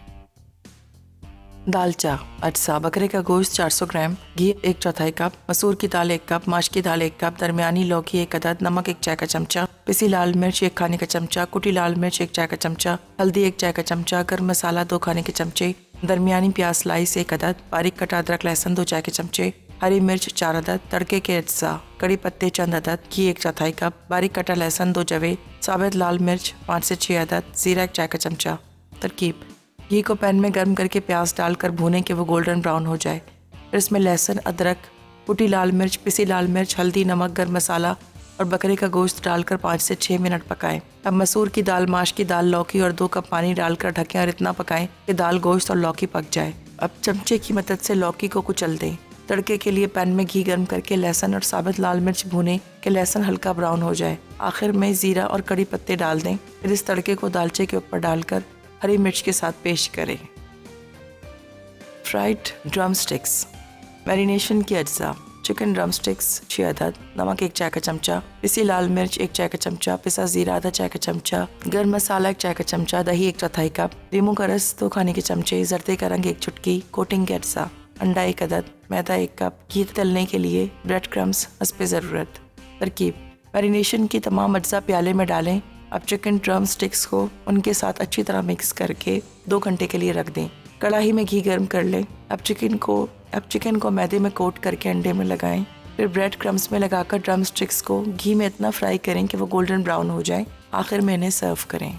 दालचा अज्जा, बकरे का गोश्त चार सौ ग्राम, घी एक चौथाई कप, मसूर की दाल एक कप, माश की दाल एक कप, दरमियानी लौकी एक अदद, नमक एक चाय का चमचा, पिसी लाल मिर्च एक खाने का चमचा, कुटी लाल मिर्च एक चाय का चमचा, हल्दी एक चाय का चमचा, गर्म मसाला दो खाने के चमचे, दरमियानी प्याज स्लाइस एक अदद, बारीक कटा अदरक लहसुन दो चाय के चमचे, हरी मिर्च चार अदद, तड़के के अज्जा, कड़ी पत्ते चंद अदद, घी एक चौथाई कप, बारीक कटा लहसुन दो जवे, साबित लाल मिर्च पाँच से छः अदद, जीरा एक चाय का चमचा। तरकीब: घी को पैन में गर्म करके प्याज डालकर भूनें कि वो गोल्डन ब्राउन हो जाए। फिर इसमें लहसुन, अदरक, कुटी लाल मिर्च, पिसी लाल मिर्च, हल्दी, नमक, गर्म मसाला और बकरे का गोश्त डालकर पाँच से छः मिनट पकाएं। अब मसूर की दाल, माश की दाल, लौकी और दो कप पानी डालकर ढकें और इतना पकाएं कि दाल, गोश्त और लौकी पक जाए। अब चमचे की मदद से लौकी को कुचल दें। तड़के के लिए पैन में घी गर्म करके लहसुन और साबित लाल मिर्च भूनें कि लहसुन हल्का ब्राउन हो जाए। आखिर में जीरा और कड़ी पत्ते डाल दें। फिर इस तड़के को दालचे के ऊपर डालकर हरी मिर्च के साथ पेश करें। फ्राइड ड्रमस्टिक्स, मैरिनेशन की अज्जा: चिकन ड्रमस्टिक्स छः अदद, नमक एक चाय का चमचा, पिसी लाल मिर्च एक चाय का चमचा, पिसा जीरा आधा चाय का चमचा, गर्म मसाला एक चाय का चमचा, दही एक चौथाई कप, नींबू का रस दो खाने के चमचे, जर्दे का रंग एक चुटकी, कोटिंग के अज्जा, अंडा एक अदद, मैदा एक कप, घी तलने के लिए ब्रेड क्रम्स हस्बे ज़रूरत। तरकीब: मैरिनेशन की तमाम अज्जा प्याले में डालें। अब चिकन ड्रम स्टिक्स को उनके साथ अच्छी तरह मिक्स करके दो घंटे के लिए रख दें। कढ़ाई में घी गर्म कर लें। अब चिकन को अब चिकन को मैदे में कोट करके अंडे में लगाएं। फिर ब्रेड क्रम्स में लगाकर ड्रम स्टिक्स को घी में इतना फ्राई करें कि वो गोल्डन ब्राउन हो जाए। आखिर में इन्हें सर्व करें।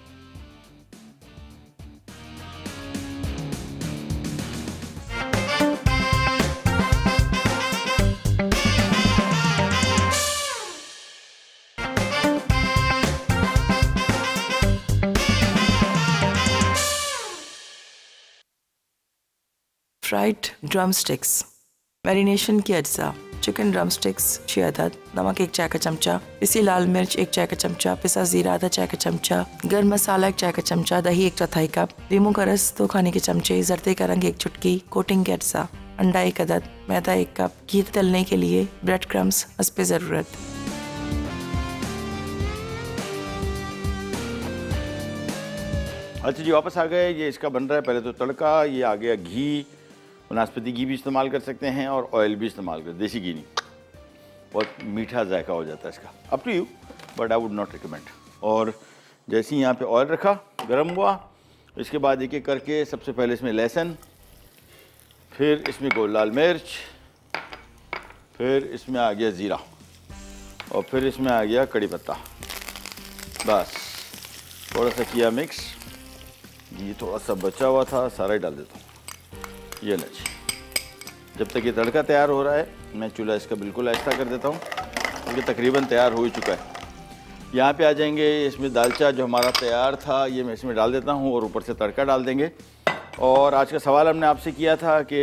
फ्राइड ड्रमस्टिक्स, मैरिनेशन की अज्जा: चिकन ड्रमस्टिक्स छः अदद, नमक एक चाय का चमचा, पिसी लाल मिर्च एक चाय का चमचा, पिसा जीरा आधा चाय का चमचा, गर्म मसाला एक चाय का चमचा, दही एक चौथाई कप, नींबू का रस दो खाने के चमचे, जर्दे का रंग एक चुटकी, कोटिंग के अज्जा, अंडा एक अदद, मैदा एक कप, घी तलने के लिए ब्रेड क्रम्स हस्बे ज़रूरत। अच्छा जी, वापस आ गए। ये इसका बन रहा है पहले तो तड़का। ये आ गया घी, वनस्पति घी भी इस्तेमाल कर सकते हैं और ऑयल भी इस्तेमाल कर, देसी घी नहीं, बहुत मीठा जायका हो जाता है इसका। Up to you, but I would not recommend. और जैसे ही यहाँ पे ऑयल रखा, गर्म हुआ, इसके बाद एक एक करके सबसे पहले इसमें लहसुन, फिर इसमें गोल लाल मिर्च, फिर इसमें आ गया ज़ीरा और फिर इसमें आ गया कड़ी पत्ता। बस थोड़ा सा किया मिक्स, ये थोड़ा सा बचा हुआ था सारा ही डाल देता हूँ। ये ना जी, जब तक ये तड़का तैयार हो रहा है मैं चूल्हा इसका बिल्कुल ऐसा कर देता हूँ क्योंकि तकरीबन तैयार हो ही चुका है। यहाँ पे आ जाएंगे, इसमें दालचा जो हमारा तैयार था ये मैं इसमें डाल देता हूँ और ऊपर से तड़का डाल देंगे। और आज का सवाल हमने आपसे किया था कि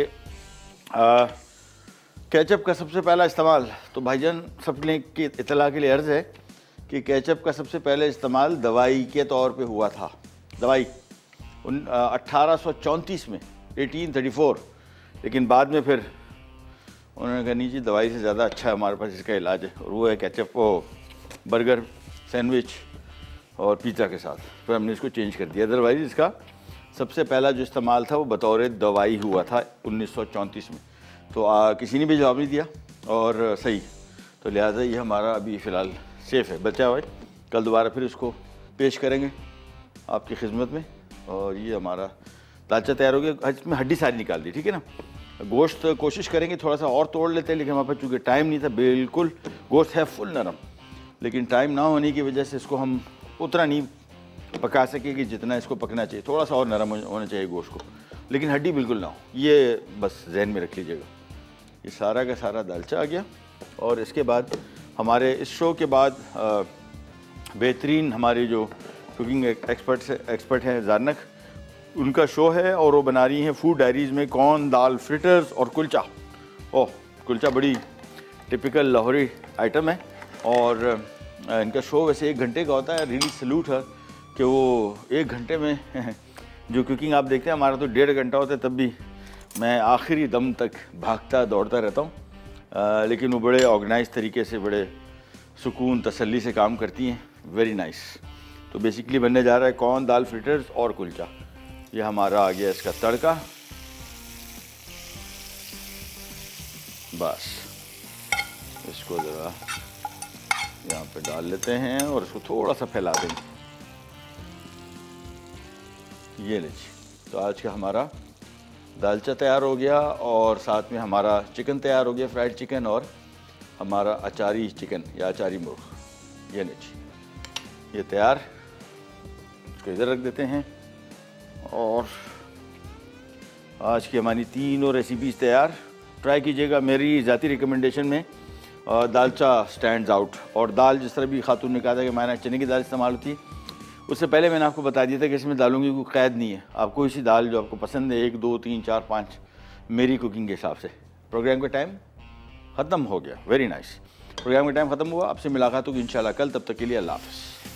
केचप का सबसे पहला इस्तेमाल, तो भाईजान सबने की इतला के लिए अर्ज़ है कि केचप का सबसे पहले इस्तेमाल दवाई के तौर पे हुआ था। दवाई उन अट्ठारह सौ चौंतीस में अठारह सौ चौंतीस, लेकिन बाद में फिर उन्होंने कहा नहीं जी दवाई से ज़्यादा अच्छा है हमारे पास इसका इलाज है, और वो है केचप को बर्गर, सैंडविच और पिज़्ज़ा के साथ। फिर हमने इसको चेंज कर दिया। अदरवाइज़ इसका सबसे पहला जो इस्तेमाल था वो बतौर दवाई हुआ था उन्नीस सौ चौंतीस में। तो आ, किसी ने भी जवाब नहीं दिया और सही, तो लिहाजा ये हमारा अभी फ़िलहाल सेफ़ है, बचा हुआ है। कल दोबारा फिर इसको पेश करेंगे आपकी खिदमत में। और ये हमारा दालचा तैयार हो गया। इसमें हड्डी सारी निकाल दी, ठीक है ना। गोश्त कोशिश करेंगे थोड़ा सा और तोड़ लेते हैं, लेकिन हमारे पास चूँकि टाइम नहीं था, बिल्कुल गोश्त है फुल नरम, लेकिन टाइम ना होने की वजह से इसको हम उतना नहीं पका सके कि जितना इसको पकना चाहिए। थोड़ा सा और नरम होना चाहिए गोश्त को, लेकिन हड्डी बिल्कुल ना हो, ये बस जहन में रख लीजिएगा। ये सारा का सारा दालचा आ गया। और इसके बाद हमारे इस शो के बाद बेहतरीन हमारे जो कुकिंग एक्सपर्ट एक्सपर्ट हैं ज़ारनक, उनका शो है और वो बना रही हैं फूड डायरीज़ में कॉर्न, दाल, फ्रिटर्स और कुलचा। ओह, कुलचा बड़ी टिपिकल लाहौरी आइटम है और इनका शो वैसे एक घंटे का होता है। रियली सल्यूट है कि वो एक घंटे में जो कुकिंग आप देखते हैं, हमारा तो डेढ़ घंटा होता है, तब भी मैं आखिरी दम तक भागता दौड़ता रहता हूँ। लेकिन वो बड़े ऑर्गेनाइज तरीके से, बड़े सुकून तसल्ली से काम करती हैं। Very nice. तो बेसिकली बनने जा रहा है कॉर्न, दाल, फ्रिटर्स और कुलचा। ये हमारा आ गया इसका तड़का। बस इसको ज़रा यहाँ पे डाल लेते हैं और इसको थोड़ा सा फैला देंगे। ये लीजिए, तो आज का हमारा दालचा तैयार हो गया और साथ में हमारा चिकन तैयार हो गया, फ्राइड चिकन, और हमारा अचारी चिकन या अचारी मुर्ग। ये लीजिए, ये तैयार। इसको इधर रख देते हैं और आज की हमारी तीनों रेसिपीज़ तैयार। ट्राई कीजिएगा। मेरी ज़ाती रिकमेंडेशन में दालचा स्टैंड्स आउट। और दाल जिस तरह भी खातून ने कहा था कि हमारे चने की दाल इस्तेमाल होती है, उससे पहले मैंने आपको बता दिया था कि इसमें दालों की कोई क़ैद नहीं है। आपको इसी दाल जो आपको पसंद है, एक, दो, तीन, चार, पाँच, मेरी कुकिंग के हिसाब से। प्रोग्राम का टाइम ख़त्म हो गया। Very nice. प्रोग्राम का टाइम ख़त्म हुआ। आपसे मुलाकात होगी इंशाल्लाह कल। तब तक के लिए अल्लाह हाफ़िज़।